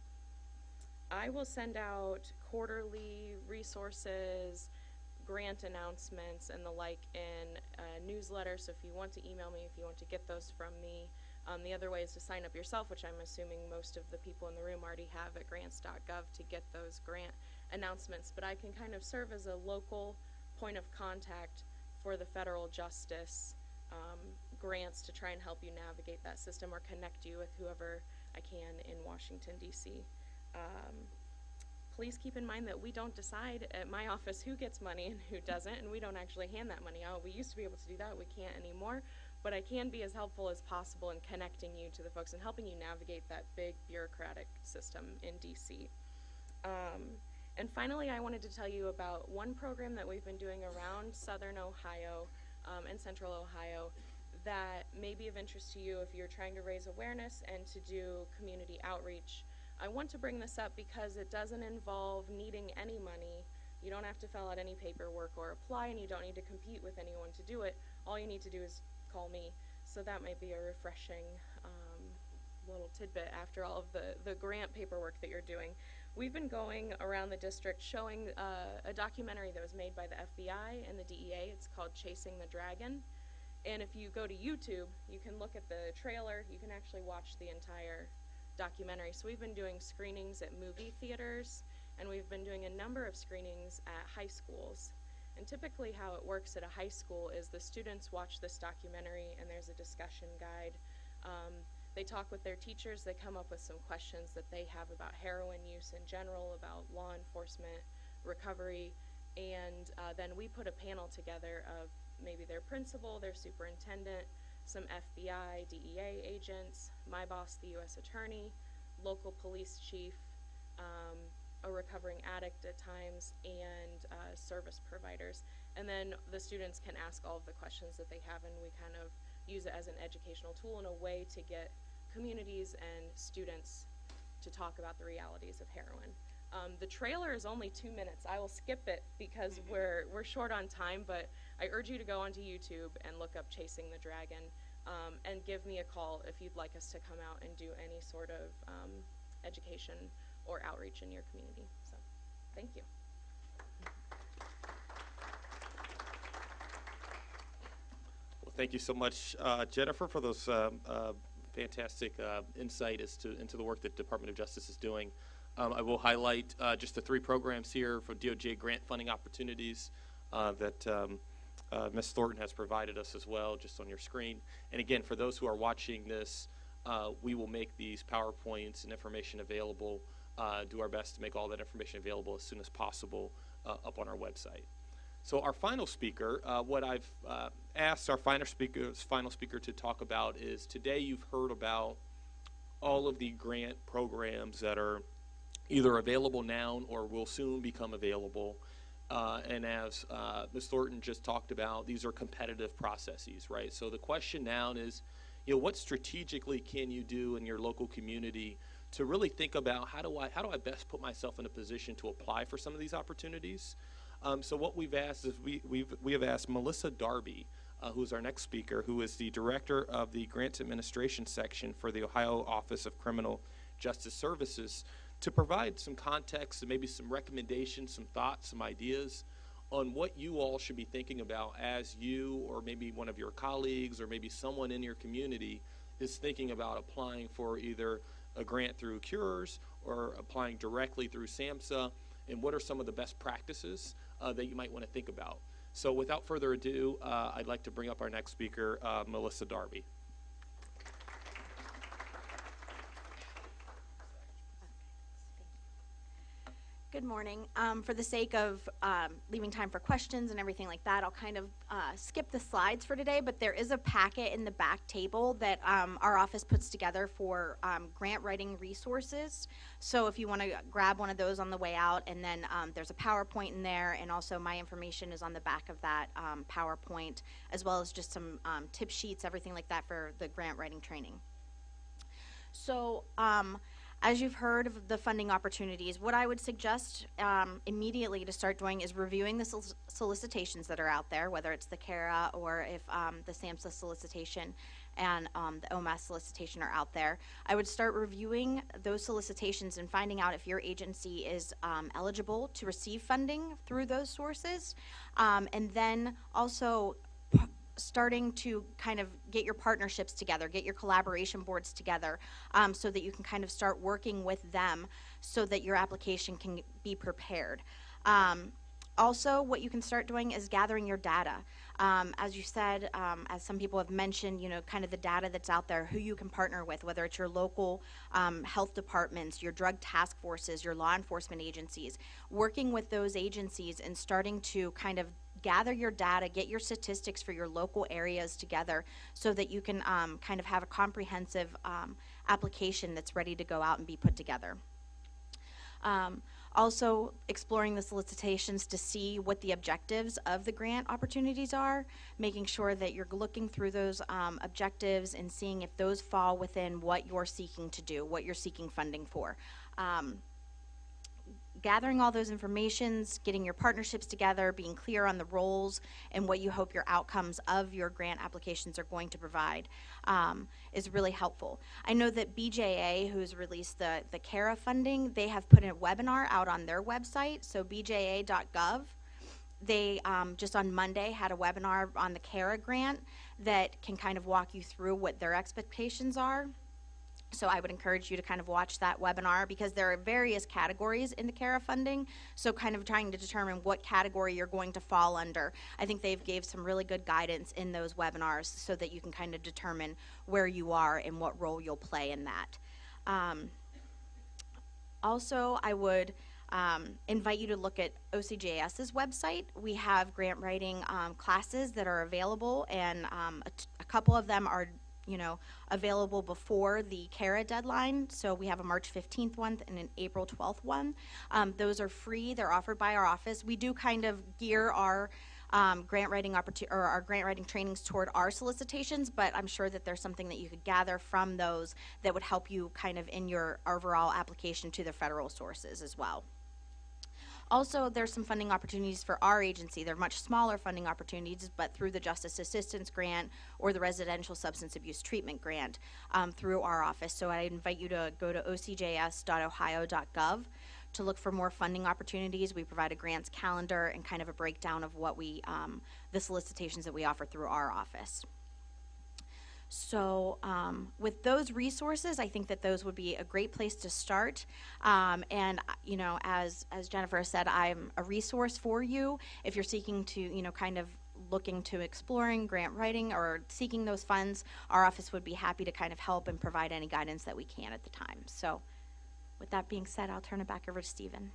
I will send out quarterly resources, grant announcements, and the like in a newsletter, so if you want to email me, if you want to get those from me. Um, the other way is to sign up yourself, which I'm assuming most of the people in the room already have at grants dot gov to get those grant announcements. But I can kind of serve as a local point of contact for the federal justice um, grants to try and help you navigate that system or connect you with whoever I can in Washington, D C Um, please keep in mind that we don't decide at my office who gets money and who doesn't, and we don't actually hand that money out. We used to be able to do that. We can't anymore. But I can be as helpful as possible in connecting you to the folks and helping you navigate that big bureaucratic system in D C Um, and finally, I wanted to tell you about one program that we've been doing around Southern Ohio um, and Central Ohio that may be of interest to you if you're trying to raise awareness and to do community outreach. I want to bring this up because it doesn't involve needing any money You don't have to fill out any paperwork or apply, and you don't need to compete with anyone to do it. All you need to do is call me. So that might be a refreshing um, little tidbit after all of the, the grant paperwork that you're doing. We've been going around the district showing uh, a documentary that was made by the F B I and the D E A. It's called Chasing the Dragon. And if you go to YouTube, you can look at the trailer. You can actually watch the entire documentary. So we've been doing screenings at movie theaters, and we've been doing a number of screenings at high schools. And typically how it works at a high school is the students watch this documentary, and there's a discussion guide. Um, they talk with their teachers. They come up with some questions that they have about heroin use in general, about law enforcement, recovery, and uh, then we put a panel together of maybe their principal, their superintendent, some F B I, D E A agents, my boss, the U S attorney, local police chief, um, a recovering addict at times, and uh, service providers. And then the students can ask all of the questions that they have, and we kind of use it as an educational tool and a way to get communities and students to talk about the realities of heroin. Um, the trailer is only two minutes. I will skip it because we're, we're short on time, but I urge you to go onto YouTube and look up Chasing the Dragon, um, and give me a call if you'd like us to come out and do any sort of um, education or outreach in your community. So, thank you. Well, thank you so much, uh, Jennifer, for those um, uh, fantastic uh, insight as to into the work that Department of Justice is doing. Um, I will highlight uh, just the three programs here for D O J grant funding opportunities uh, that um, uh, Miz Thornton has provided us as well, just on your screen. And again, for those who are watching this, uh, we will make these PowerPoints and information available, uh, do our best to make all that information available as soon as possible uh, up on our website. So our final speaker, uh, what I've uh, asked our final speaker, final speaker to talk about is, today you've heard about all of the grant programs that are either available now or will soon become available. Uh, and as uh, Miz Thornton just talked about, these are competitive processes, right? So the question now is, you know, what strategically can you do in your local community to really think about how do I how do I best put myself in a position to apply for some of these opportunities? Um, so what we've asked is we we've we have asked Melissa Darby, uh, who is our next speaker, who is the director of the Grants Administration section for the Ohio Office of Criminal Justice Services, to provide some context and maybe some recommendations, some thoughts, some ideas on what you all should be thinking about as you or maybe one of your colleagues or maybe someone in your community is thinking about applying for either a grant through Cures or applying directly through SAMHSA, and what are some of the best practices uh, that you might want to think about. So without further ado, uh, I'd like to bring up our next speaker, uh, Melissa Darby. Good morning. Um, for the sake of um, leaving time for questions and everything like that, I'll kind of uh, skip the slides for today, but there is a packet in the back table that um, our office puts together for um, grant writing resources. So if you want to grab one of those on the way out, and then um, there's a PowerPoint in there, and also my information is on the back of that um, PowerPoint, as well as just some um, tip sheets, everything like that for the grant writing training. So, um, as you've heard of the funding opportunities, what I would suggest um, immediately to start doing is reviewing the sol solicitations that are out there, whether it's the CARA or if um, the SAMHSA solicitation and um, the O M A S solicitation are out there. I would start reviewing those solicitations and finding out if your agency is um, eligible to receive funding through those sources, um, and then also starting to kind of get your partnerships together, get your collaboration boards together, um, so that you can kind of start working with them so that your application can be prepared. Um, also, what you can start doing is gathering your data. Um, as you said, um, as some people have mentioned, you know, kind of the data that's out there, who you can partner with, whether it's your local um, health departments, your drug task forces, your law enforcement agencies, working with those agencies and starting to kind of gather your data, get your statistics for your local areas together so that you can um, kind of have a comprehensive um, application that's ready to go out and be put together. Um, also exploring the solicitations to see what the objectives of the grant opportunities are, making sure that you're looking through those um, objectives and seeing if those fall within what you're seeking to do, what you're seeking funding for. Um, gathering all those informations, getting your partnerships together, being clear on the roles and what you hope your outcomes of your grant applications are going to provide um, is really helpful. I know that B J A, who's released the, the CARA funding, they have put a webinar out on their website, so b j a dot gov. They um, just on Monday had a webinar on the CARA grant that can kind of walk you through what their expectations are. So I would encourage you to kind of watch that webinar because there are various categories in the CARA funding. So kind of trying to determine what category you're going to fall under. I think they've gave some really good guidance in those webinars so that you can kind of determine where you are and what role you'll play in that. Um, also, I would um, invite you to look at O C J S's website. We have grant writing um, classes that are available, and um, a, t a couple of them are you know, available before the CARA deadline. So we have a March fifteenth one and an April twelfth one. Um, those are free. They're offered by our office. We do kind of gear our um, grant writing opportunity or our grant writing trainings toward our solicitations, but I'm sure that there's something that you could gather from those that would help you kind of in your overall application to the federal sources as well. Also, there's some funding opportunities for our agency. They're much smaller funding opportunities, but through the Justice Assistance Grant or the Residential Substance Abuse Treatment Grant um, through our office. So I invite you to go to o c j s dot ohio dot gov to look for more funding opportunities. We provide a grants calendar and kind of a breakdown of what we, um, the solicitations that we offer through our office. So um, with those resources, I think that those would be a great place to start. Um, and you know, as as Jennifer said, I'm a resource for you if you're seeking to, you know, kind of looking to exploring grant writing or seeking those funds. Our office would be happy to kind of help and provide any guidance that we can at the time. So with that being said, I'll turn it back over to Stephen.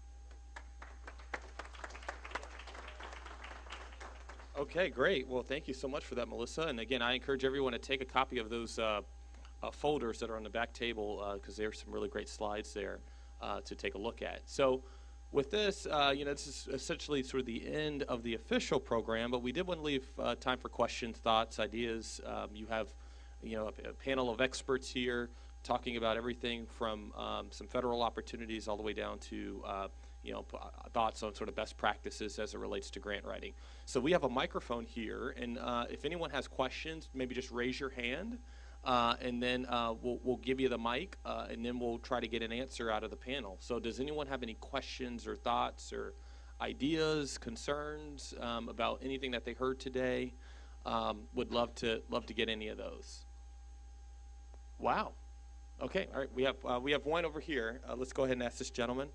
Okay, great. Well, thank you so much for that, Melissa. And again, I encourage everyone to take a copy of those uh, uh, folders that are on the back table because uh, there's some really great slides there uh, to take a look at. So with this, uh, you know, this is essentially sort of the end of the official program, but we did want to leave uh, time for questions, thoughts, ideas. Um, you have, you know, a, a panel of experts here talking about everything from um, some federal opportunities all the way down to uh, you know, thoughts on sort of best practices as it relates to grant writing. So we have a microphone here, and uh, if anyone has questions, maybe just raise your hand, uh, and then uh, we'll, we'll give you the mic, uh, and then we'll try to get an answer out of the panel. So does anyone have any questions or thoughts or ideas, concerns um, about anything that they heard today? Um, would love to love to get any of those. Wow. Okay. All right. We have uh, we have one over here. Uh, let's go ahead and ask this gentleman.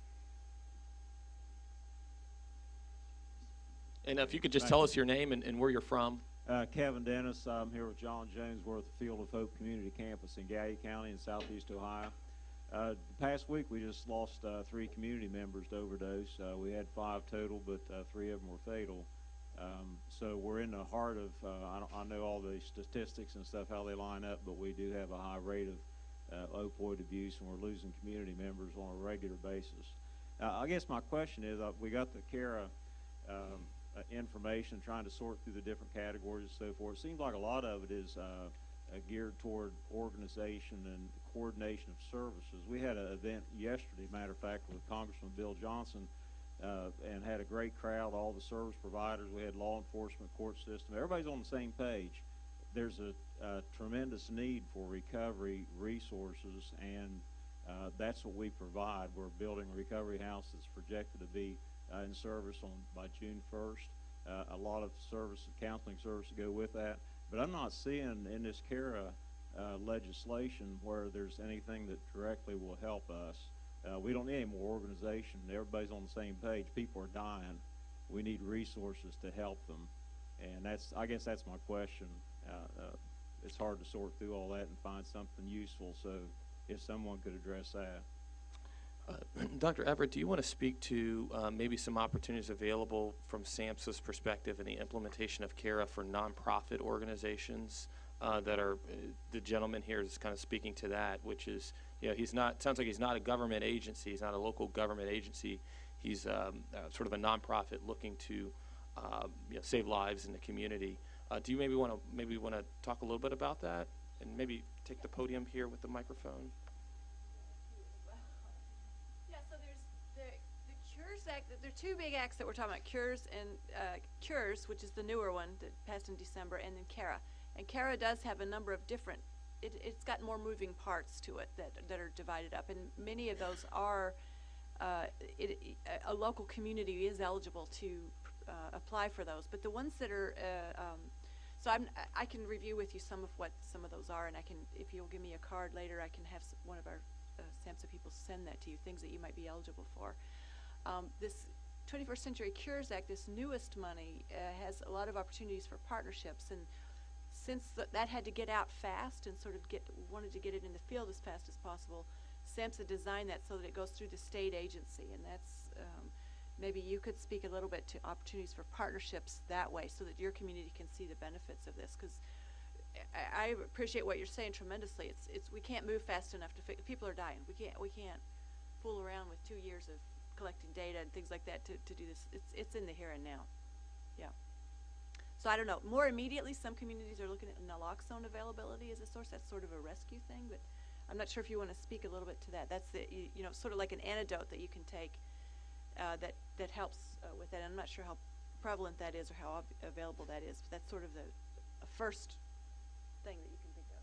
And if you could just tell us your name and, and where you're from. Uh, Kevin Dennis. I'm here with John Jonesworth, Field of Hope Community Campus in Gallia County in southeast Ohio. Uh, the past week we just lost uh, three community members to overdose. Uh, we had five total, but uh, three of them were fatal. Um, so we're in the heart of, uh, I, don't, I know all the statistics and stuff, how they line up, but we do have a high rate of uh, opioid abuse, and we're losing community members on a regular basis. Uh, I guess my question is, uh, we got the CARA um, Uh, information, trying to sort through the different categories and so forth. It seems like a lot of it is uh, uh, geared toward organization and coordination of services. We had an event yesterday, matter of fact, with Congressman Bill Johnson, uh, and had a great crowd, all the service providers. We had law enforcement, court system. Everybody's on the same page. There's a, a tremendous need for recovery resources, and uh, that's what we provide. We're building a recovery house that's projected to be Uh, in service on by June first. Uh, a lot of service, counseling service to go with that. But I'm not seeing in this CARA uh, legislation where there's anything that directly will help us. Uh, we don't need any more organization. Everybody's on the same page. People are dying. We need resources to help them. And that's, I guess that's my question. Uh, uh, it's hard to sort through all that and find something useful. So if someone could address that. Uh, Doctor Everett, do you want to speak to uh, maybe some opportunities available from SAMHSA's perspective in the implementation of CARA for nonprofit organizations uh, that are, uh, the gentleman here is kind of speaking to that, which is, you know, he's not, sounds like he's not a government agency, he's not a local government agency, he's um, uh, sort of a nonprofit looking to, uh, you know, save lives in the community. Uh, do you maybe want to, maybe want to talk a little bit about that, and maybe take the podium here with the microphone? Yeah, so there's the Act, there are two big acts that we're talking about, Cures and, uh, Cures, which is the newer one that passed in December, and then CARA. And CARA does have a number of different, it, it's got more moving parts to it that, that are divided up, and many of those are, uh, it, a local community is eligible to, uh, apply for those. But the ones that are, uh, um, so I'm, I can review with you some of what some of those are, and I can, if you'll give me a card later, I can have s- one of our uh, SAMHSA people send that to you, things that you might be eligible for. Um, this twenty-first Century Cures Act, this newest money, uh, has a lot of opportunities for partnerships, and since th that had to get out fast and sort of get, wanted to get it in the field as fast as possible, SAMHSA designed that so that it goes through the state agency, and that's, um, maybe you could speak a little bit to opportunities for partnerships that way so that your community can see the benefits of this, because I, I appreciate what you're saying tremendously. It's, it's, we can't move fast enough to fix, people are dying. We can't, we can't fool around with two years of collecting data and things like that to, to do this. It's, it's in the here and now. Yeah. So I don't know. More immediately, some communities are looking at naloxone availability as a source. That's sort of a rescue thing, but I'm not sure if you want to speak a little bit to that. That's the, you, you know, sort of like an antidote that you can take uh, that, that helps uh, with that. I'm not sure how prevalent that is or how av available that is, but that's sort of the a first thing that you can think of.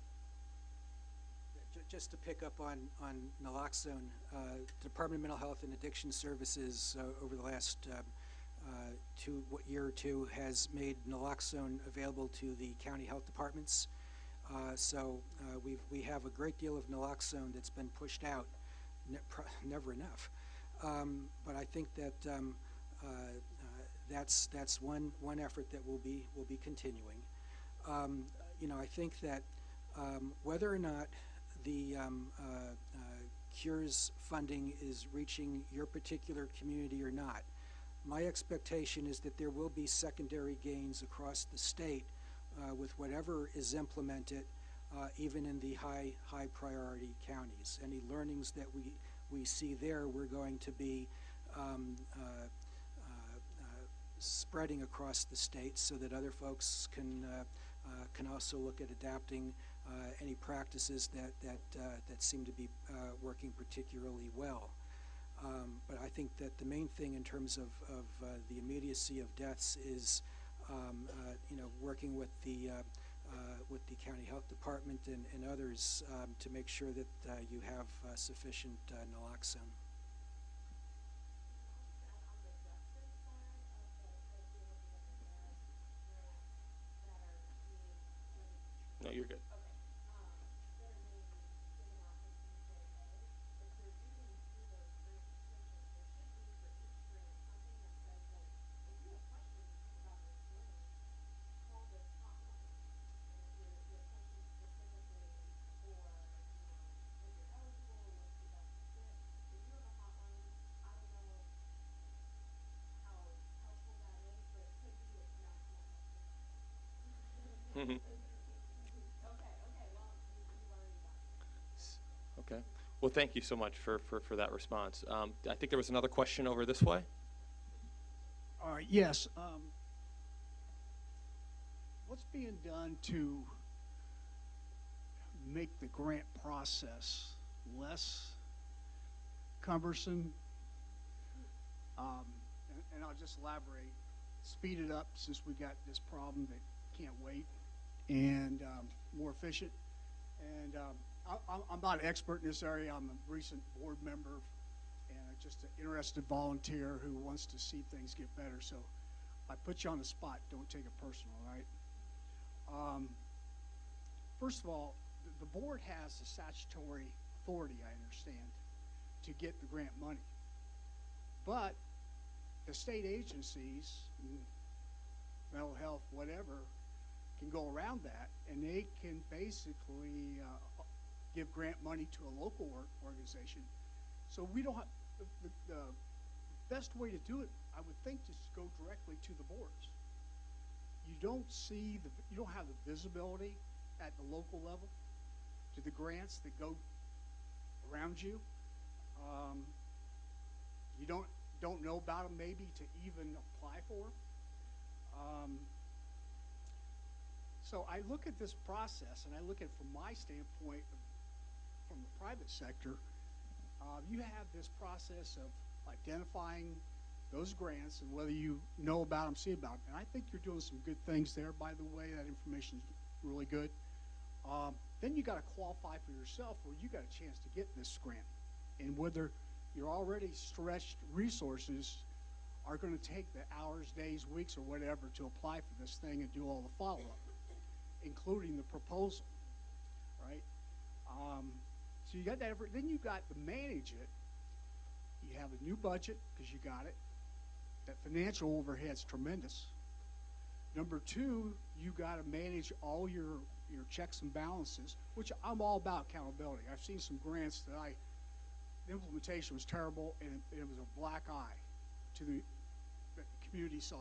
J- Just to pick up on, on naloxone, uh, Department of Mental Health and Addiction Services uh, over the last uh, uh, two what year or two has made naloxone available to the county health departments. Uh, so uh, we've, we have a great deal of naloxone that's been pushed out, ne pro never enough. Um, but I think that um, uh, uh, that's that's one one effort that will be will be continuing. Um, you know, I think that um, whether or not the um, uh, uh, Cures funding is reaching your particular community or not, my expectation is that there will be secondary gains across the state uh, with whatever is implemented, uh, even in the high high priority counties. Any learnings that we we see there, we're going to be um, uh, uh, uh, spreading across the state so that other folks can uh, uh, can also look at adapting uh, any practices that that uh, that seem to be uh, working particularly well. Um, but I think that the main thing in terms of, of uh, the immediacy of deaths is um, uh, you know, working with the uh, uh, with the county health department and, and others um, to make sure that uh, you have uh, sufficient uh, naloxone. No, you're good. Mm-hmm. Okay. Well, thank you so much for, for, for that response. Um, I think there was another question over this way. All right, yes. Um, what's being done to make the grant process less cumbersome? Um, and, and I'll just elaborate. Speed it up since we got this problem that can't wait, and um, more efficient. And um, I, I'm not an expert in this area. I'm a recent board member and just an interested volunteer who wants to see things get better. So I put you on the spot. Don't take it personal, right? Um, first of all, the, the board has the statutory authority, I understand, to get the grant money. But the state agencies, mental health, whatever, can go around that, and they can basically uh, give grant money to a local or organization. So we don't have, the, the, the best way to do it, I would think, is to go directly to the boards. You don't see, the, you don't have the visibility at the local level to the grants that go around you. Um, you don't, don't know about them maybe to even apply for them. Um, so I look at this process, and I look at it from my standpoint, from the private sector. Uh, you have this process of identifying those grants and whether you know about them, see about them. And I think you're doing some good things there, by the way. That information is really good. Um, then you got to qualify for yourself where you got a chance to get this grant. And whether your already stretched resources are going to take the hours, days, weeks, or whatever to apply for this thing and do all the follow-up, including the proposal, right? Um, so you got that. Every, then you got to manage it. You have a new budget because you got it. That financial overhead's tremendous. Number two, you got to manage all your your checks and balances, which I'm all about accountability. I've seen some grants that I, the implementation was terrible, and it, it was a black eye to the, the community saw.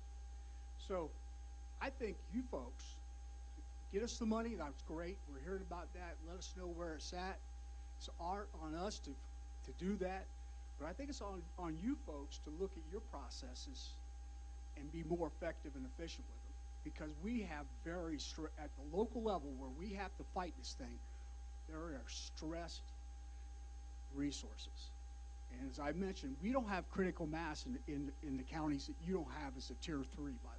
So I think you folks, get us the money, that's great. We're hearing about that. Let us know where it's at. It's art on us to, to do that. But I think it's on, on you folks to look at your processes and be more effective and efficient with them. Because we have very, str- at the local level where we have to fight this thing, there are stressed resources. And as I mentioned, we don't have critical mass in, in, in the counties that you don't have as a tier three, by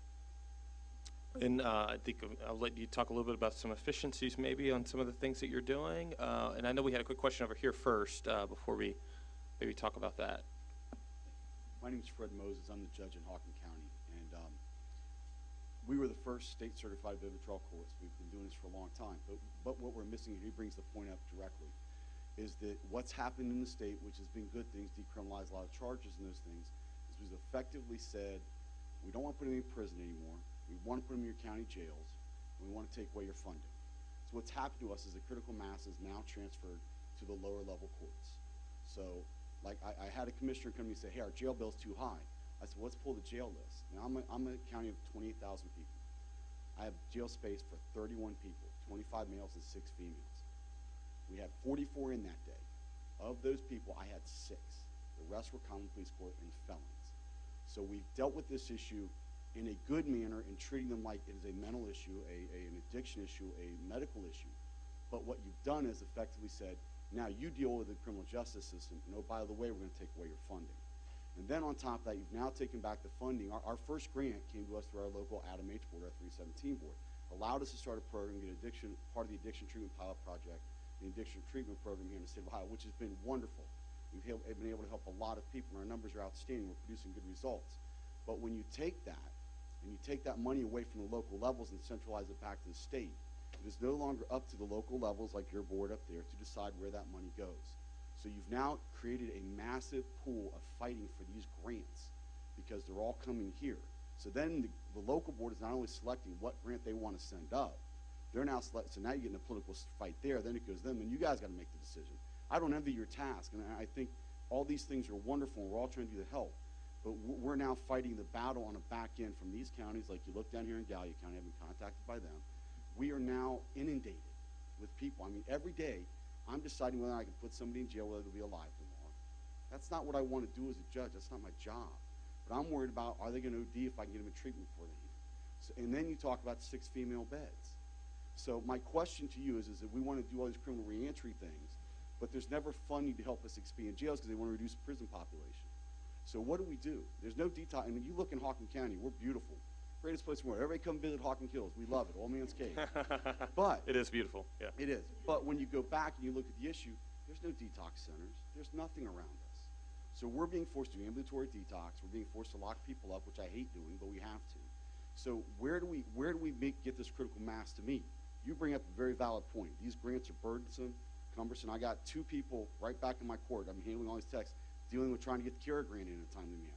the way. And uh, I think I'll let you talk a little bit about some efficiencies maybe on some of the things that you're doing. Uh, and I know we had a quick question over here first uh, before we maybe talk about that. My name is Fred Moses. I'm the judge in Hawken County. And um, we were the first state certified Vivitrol courts. We've been doing this for a long time. But, but what we're missing, he brings the point up directly, is that what's happened in the state, which has been good things, decriminalize a lot of charges and those things, is we've effectively said, we don't want to put them in prison anymore. We want to put them in your county jails. And we want to take away your funding. So what's happened to us is the critical mass is now transferred to the lower level courts. So like I, I had a commissioner come to me and say, hey, our jail bill's too high. I said, well, let's pull the jail list. Now, I'm a, I'm a county of twenty-eight thousand people. I have jail space for thirty-one people, twenty-five males and six females. We had forty-four in that day. Of those people, I had six. The rest were common police court and felons. So we've dealt with this issue in a good manner and treating them like it is a mental issue, a, a, an addiction issue, a medical issue. But what you've done is effectively said, now you deal with the criminal justice system, and oh, by the way, we're going to take away your funding. And then on top of that, you've now taken back the funding. Our, our first grant came to us through our local Adam H board, our three seventeen board, allowed us to start a program, get addiction, part of the addiction treatment pilot project, the addiction treatment program here in the state of Ohio, which has been wonderful. We've help, been able to help a lot of people, and our numbers are outstanding. We're producing good results. But when you take that, and you take that money away from the local levels and centralize it back to the state, it is no longer up to the local levels, like your board up there, to decide where that money goes. So you've now created a massive pool of fighting for these grants because they're all coming here. So then the, the local board is not only selecting what grant they want to send up, they're now select, so now you're getting a political fight there, then it goes to them, and you guys got to make the decision. I don't envy your task, and I think all these things are wonderful, and we're all trying to do the help. But we're now fighting the battle on a back end from these counties, like you look down here in Gallia County, I've been contacted by them. We are now inundated with people. I mean, every day, I'm deciding whether I can put somebody in jail, whether they'll be alive tomorrow. That's not what I want to do as a judge. That's not my job. But I'm worried about, are they going to O D if I can get them in treatment before they leave? So, and then you talk about six female beds. So my question to you is, is that we want to do all these criminal reentry things, but there's never funding to help us expand jails because they want to reduce the prison population. So what do we do? There's no detox. I mean, you look in Hawken County, we're beautiful. Greatest place in the world. Everybody come visit Hawken Hills. We love it. Old Man's Cave. But it is beautiful. Yeah. It is. But when you go back and you look at the issue, there's no detox centers. There's nothing around us. So we're being forced to do ambulatory detox. We're being forced to lock people up, which I hate doing, but we have to. So where do we where do we make, get this critical mass to meet? You bring up a very valid point. These grants are burdensome, cumbersome. I got two people right back in my court. I'm handling all these texts, dealing with trying to get the CARE grant in a timely manner.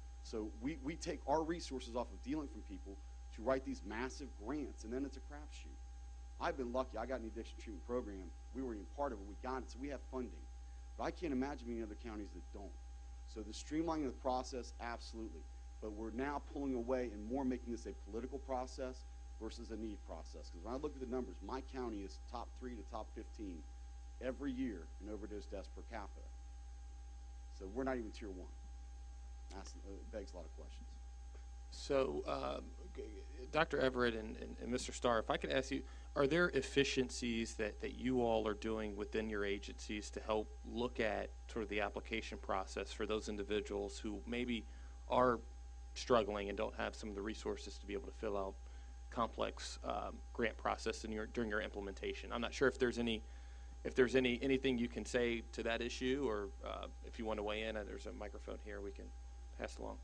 So we, we take our resources off of dealing from people to write these massive grants, and then it's a crapshoot. I've been lucky. I got an addiction treatment program. We were even part of it. We got it, so we have funding. But I can't imagine many other counties that don't. So the streamlining of the process, absolutely. But we're now pulling away and more making this a political process versus a need process. Because when I look at the numbers, my county is top three to top fifteen every year in overdose deaths per capita. So we're not even tier one. That's, uh, begs a lot of questions. So, um, g- Doctor Everett and, and, and Mister Starr, if I could ask you, are there efficiencies that, that you all are doing within your agencies to help look at sort of the application process for those individuals who maybe are struggling and don't have some of the resources to be able to fill out complex um, grant process in your, during your implementation? I'm not sure if there's any if there's any anything you can say to that issue, or uh, if you want to weigh in, uh, there's a microphone here we can pass along.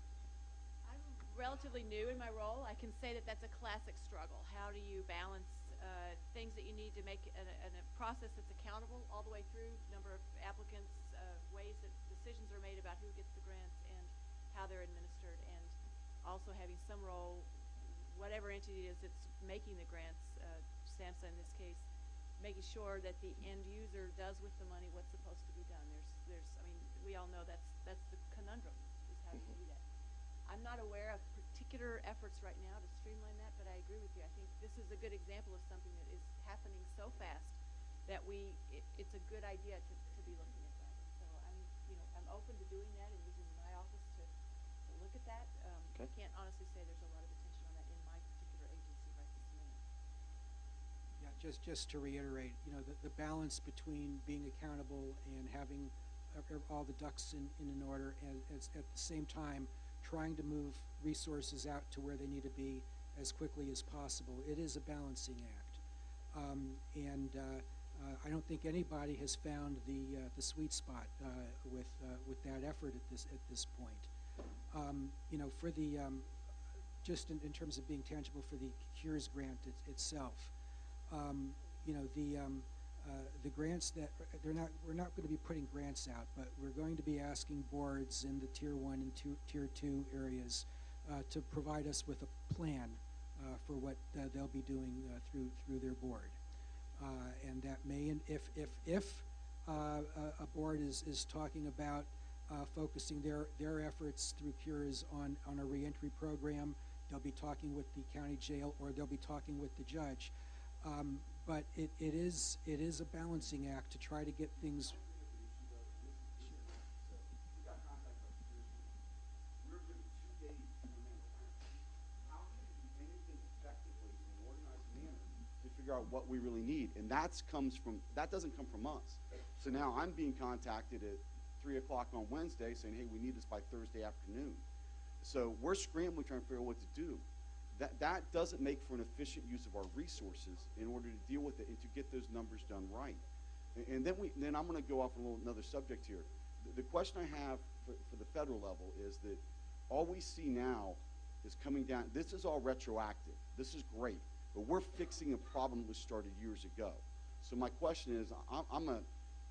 I'm relatively new in my role. I can say that that's a classic struggle. How do you balance uh, things that you need to make a, a, a process that's accountable all the way through, number of applicants, uh, ways that decisions are made about who gets the grants and how they're administered, and also having some role, whatever entity it is that's making the grants, uh, SAMHSA in this case, making sure that the end user does with the money what's supposed to be done. There's, there's, I mean, we all know that's that's the conundrum, is how do you do that. I'm not aware of particular efforts right now to streamline that, but I agree with you. I think this is a good example of something that is happening so fast that we, it, it's a good idea to, to be looking at that. So I'm, you know, I'm open to doing that and using my office to, to look at that. Um, Okay. I can't honestly say there's a lot of attention on that in my particular agency right this minute. Yeah, just, just to reiterate, you know, the, the balance between being accountable and having uh, uh, all the ducks in, in an order, and as, at the same time, trying to move resources out to where they need to be as quickly as possible. It is a balancing act. Um, and uh, uh, I don't think anybody has found the, uh, the sweet spot uh, with, uh, with that effort at this, at this point. Um, you know, for the, um, just in, in terms of being tangible for the CURES grant it, itself, um, you know, the, um, uh, the grants that, they're not, we're not going to be putting grants out, but we're going to be asking boards in the tier one and two, tier two areas uh, to provide us with a plan uh, for what uh, they'll be doing uh, through, through their board. Uh, and that may, and if, if, if uh, a, a board is, is talking about Uh, focusing their, their efforts through CURES on, on a reentry program, they'll be talking with the county jail, or they'll be talking with the judge. Um, but it, it is it is a balancing act to try to get things. To figure out what we really need, and that's comes from that doesn't come from us. So now I'm being contacted at three o'clock on Wednesday saying, hey, we need this by Thursday afternoon. So we're scrambling trying to figure out what to do. That, that doesn't make for an efficient use of our resources in order to deal with it and to get those numbers done right. And, and then we, then I'm going to go off on a little, another subject here. The, the question I have for, for the federal level is that all we see now is coming down. This is all retroactive. This is great, but we're fixing a problem that was started years ago. So my question is, I'm, I'm a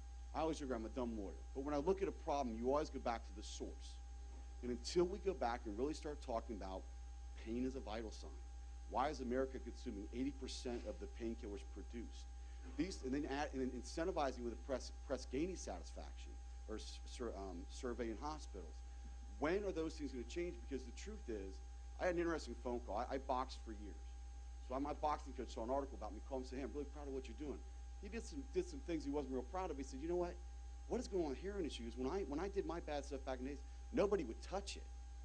I always agree I'm a dumb lawyer, but when I look at a problem, you always go back to the source. And until we go back and really start talking about pain as a vital sign, why is America consuming eighty percent of the painkillers produced? These, and then add, and then incentivizing with a press, press gaining satisfaction or sur, um, survey in hospitals. When are those things going to change? Because the truth is, I had an interesting phone call. I, I boxed for years. So my boxing coach saw an article about me, called him and said, hey, I'm really proud of what you're doing. He did some did some things he wasn't real proud of. He said, you know what? What is going on with heroin issues? When I when I did my bad stuff back in the days, nobody would touch it.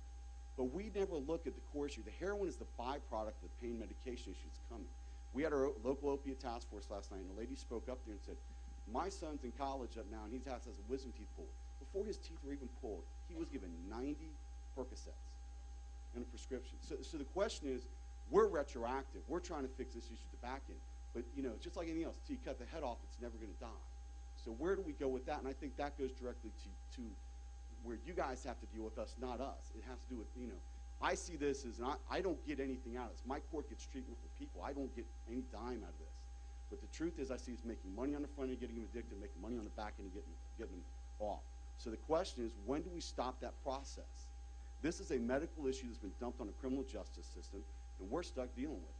But we never look at the core issue. The heroin is the byproduct of the pain medication issue that's coming. We had our local opiate task force last night, and a lady spoke up there and said, my son's in college up now, and he has, has a wisdom teeth pulled. Before his teeth were even pulled, he was given ninety Percocets and a prescription. So, so the question is, we're retroactive. We're trying to fix this issue at the back end. But, you know, just like anything else, until you cut the head off, it's never going to die. So where do we go with that? And I think that goes directly to, to where you guys have to deal with us, not us. It has to do with, you know, I see this as not, I don't get anything out of this. My court gets treatment for people. I don't get any dime out of this. But the truth is I see us making money on the front end, getting them addicted, making money on the back end, and getting, getting them off. So the question is, when do we stop that process? This is a medical issue that's been dumped on the criminal justice system, and we're stuck dealing with it.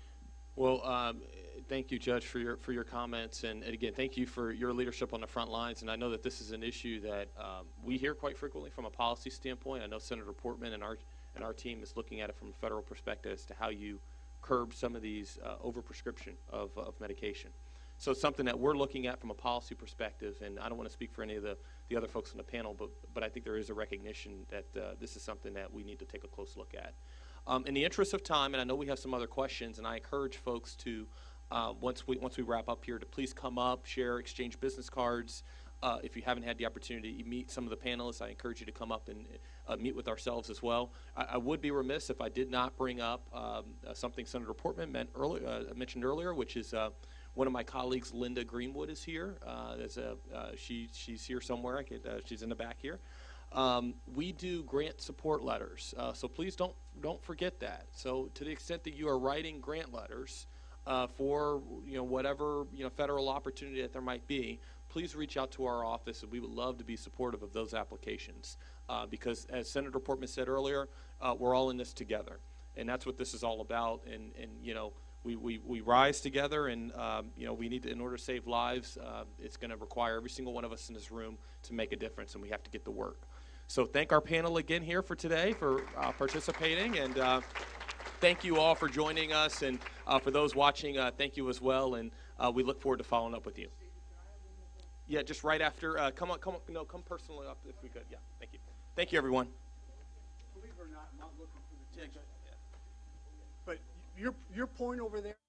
Well, um, thank you, Judge, for your for your comments, and, and again, thank you for your leadership on the front lines. And I know that this is an issue that um, we hear quite frequently from a policy standpoint. I know Senator Portman and our and our team is looking at it from a federal perspective as to how you curb some of these uh, overprescription of of medication. So it's something that we're looking at from a policy perspective, and I don't want to speak for any of the, the other folks on the panel, but, but I think there is a recognition that uh, this is something that we need to take a close look at. Um, in the interest of time, and I know we have some other questions, and I encourage folks to, uh, once we once we wrap up here, to please come up, share, exchange business cards. Uh, if you haven't had the opportunity to meet some of the panelists, I encourage you to come up and uh, meet with ourselves as well. I, I would be remiss if I did not bring up um, uh, something Senator Portman meant early, uh, mentioned earlier, which is uh, one of my colleagues, Linda Greenwood, is here. Uh, there's a, uh, she, she's here somewhere. I could, uh, she's in the back here. Um, we do grant support letters, uh, so please don't don't forget that. So to the extent that you are writing grant letters uh, for you know whatever you know federal opportunity that there might be, please reach out to our office, and we would love to be supportive of those applications. Uh, because as Senator Portman said earlier, uh, we're all in this together, and that's what this is all about. And and you know we we, we rise together, and um, you know we need to, in order to save lives, uh, it's going to require every single one of us in this room to make a difference, and we have to get to work. So thank our panel again here for today for uh, participating, and uh, thank you all for joining us, and uh, for those watching, uh, thank you as well, and uh, we look forward to following up with you. Yeah, just right after. Uh, come on, come on, no, come personally up if we could. Yeah, thank you. Thank you, everyone. Believe it or not, I'm not looking for the Yeah, text. yeah. But your, your point over there.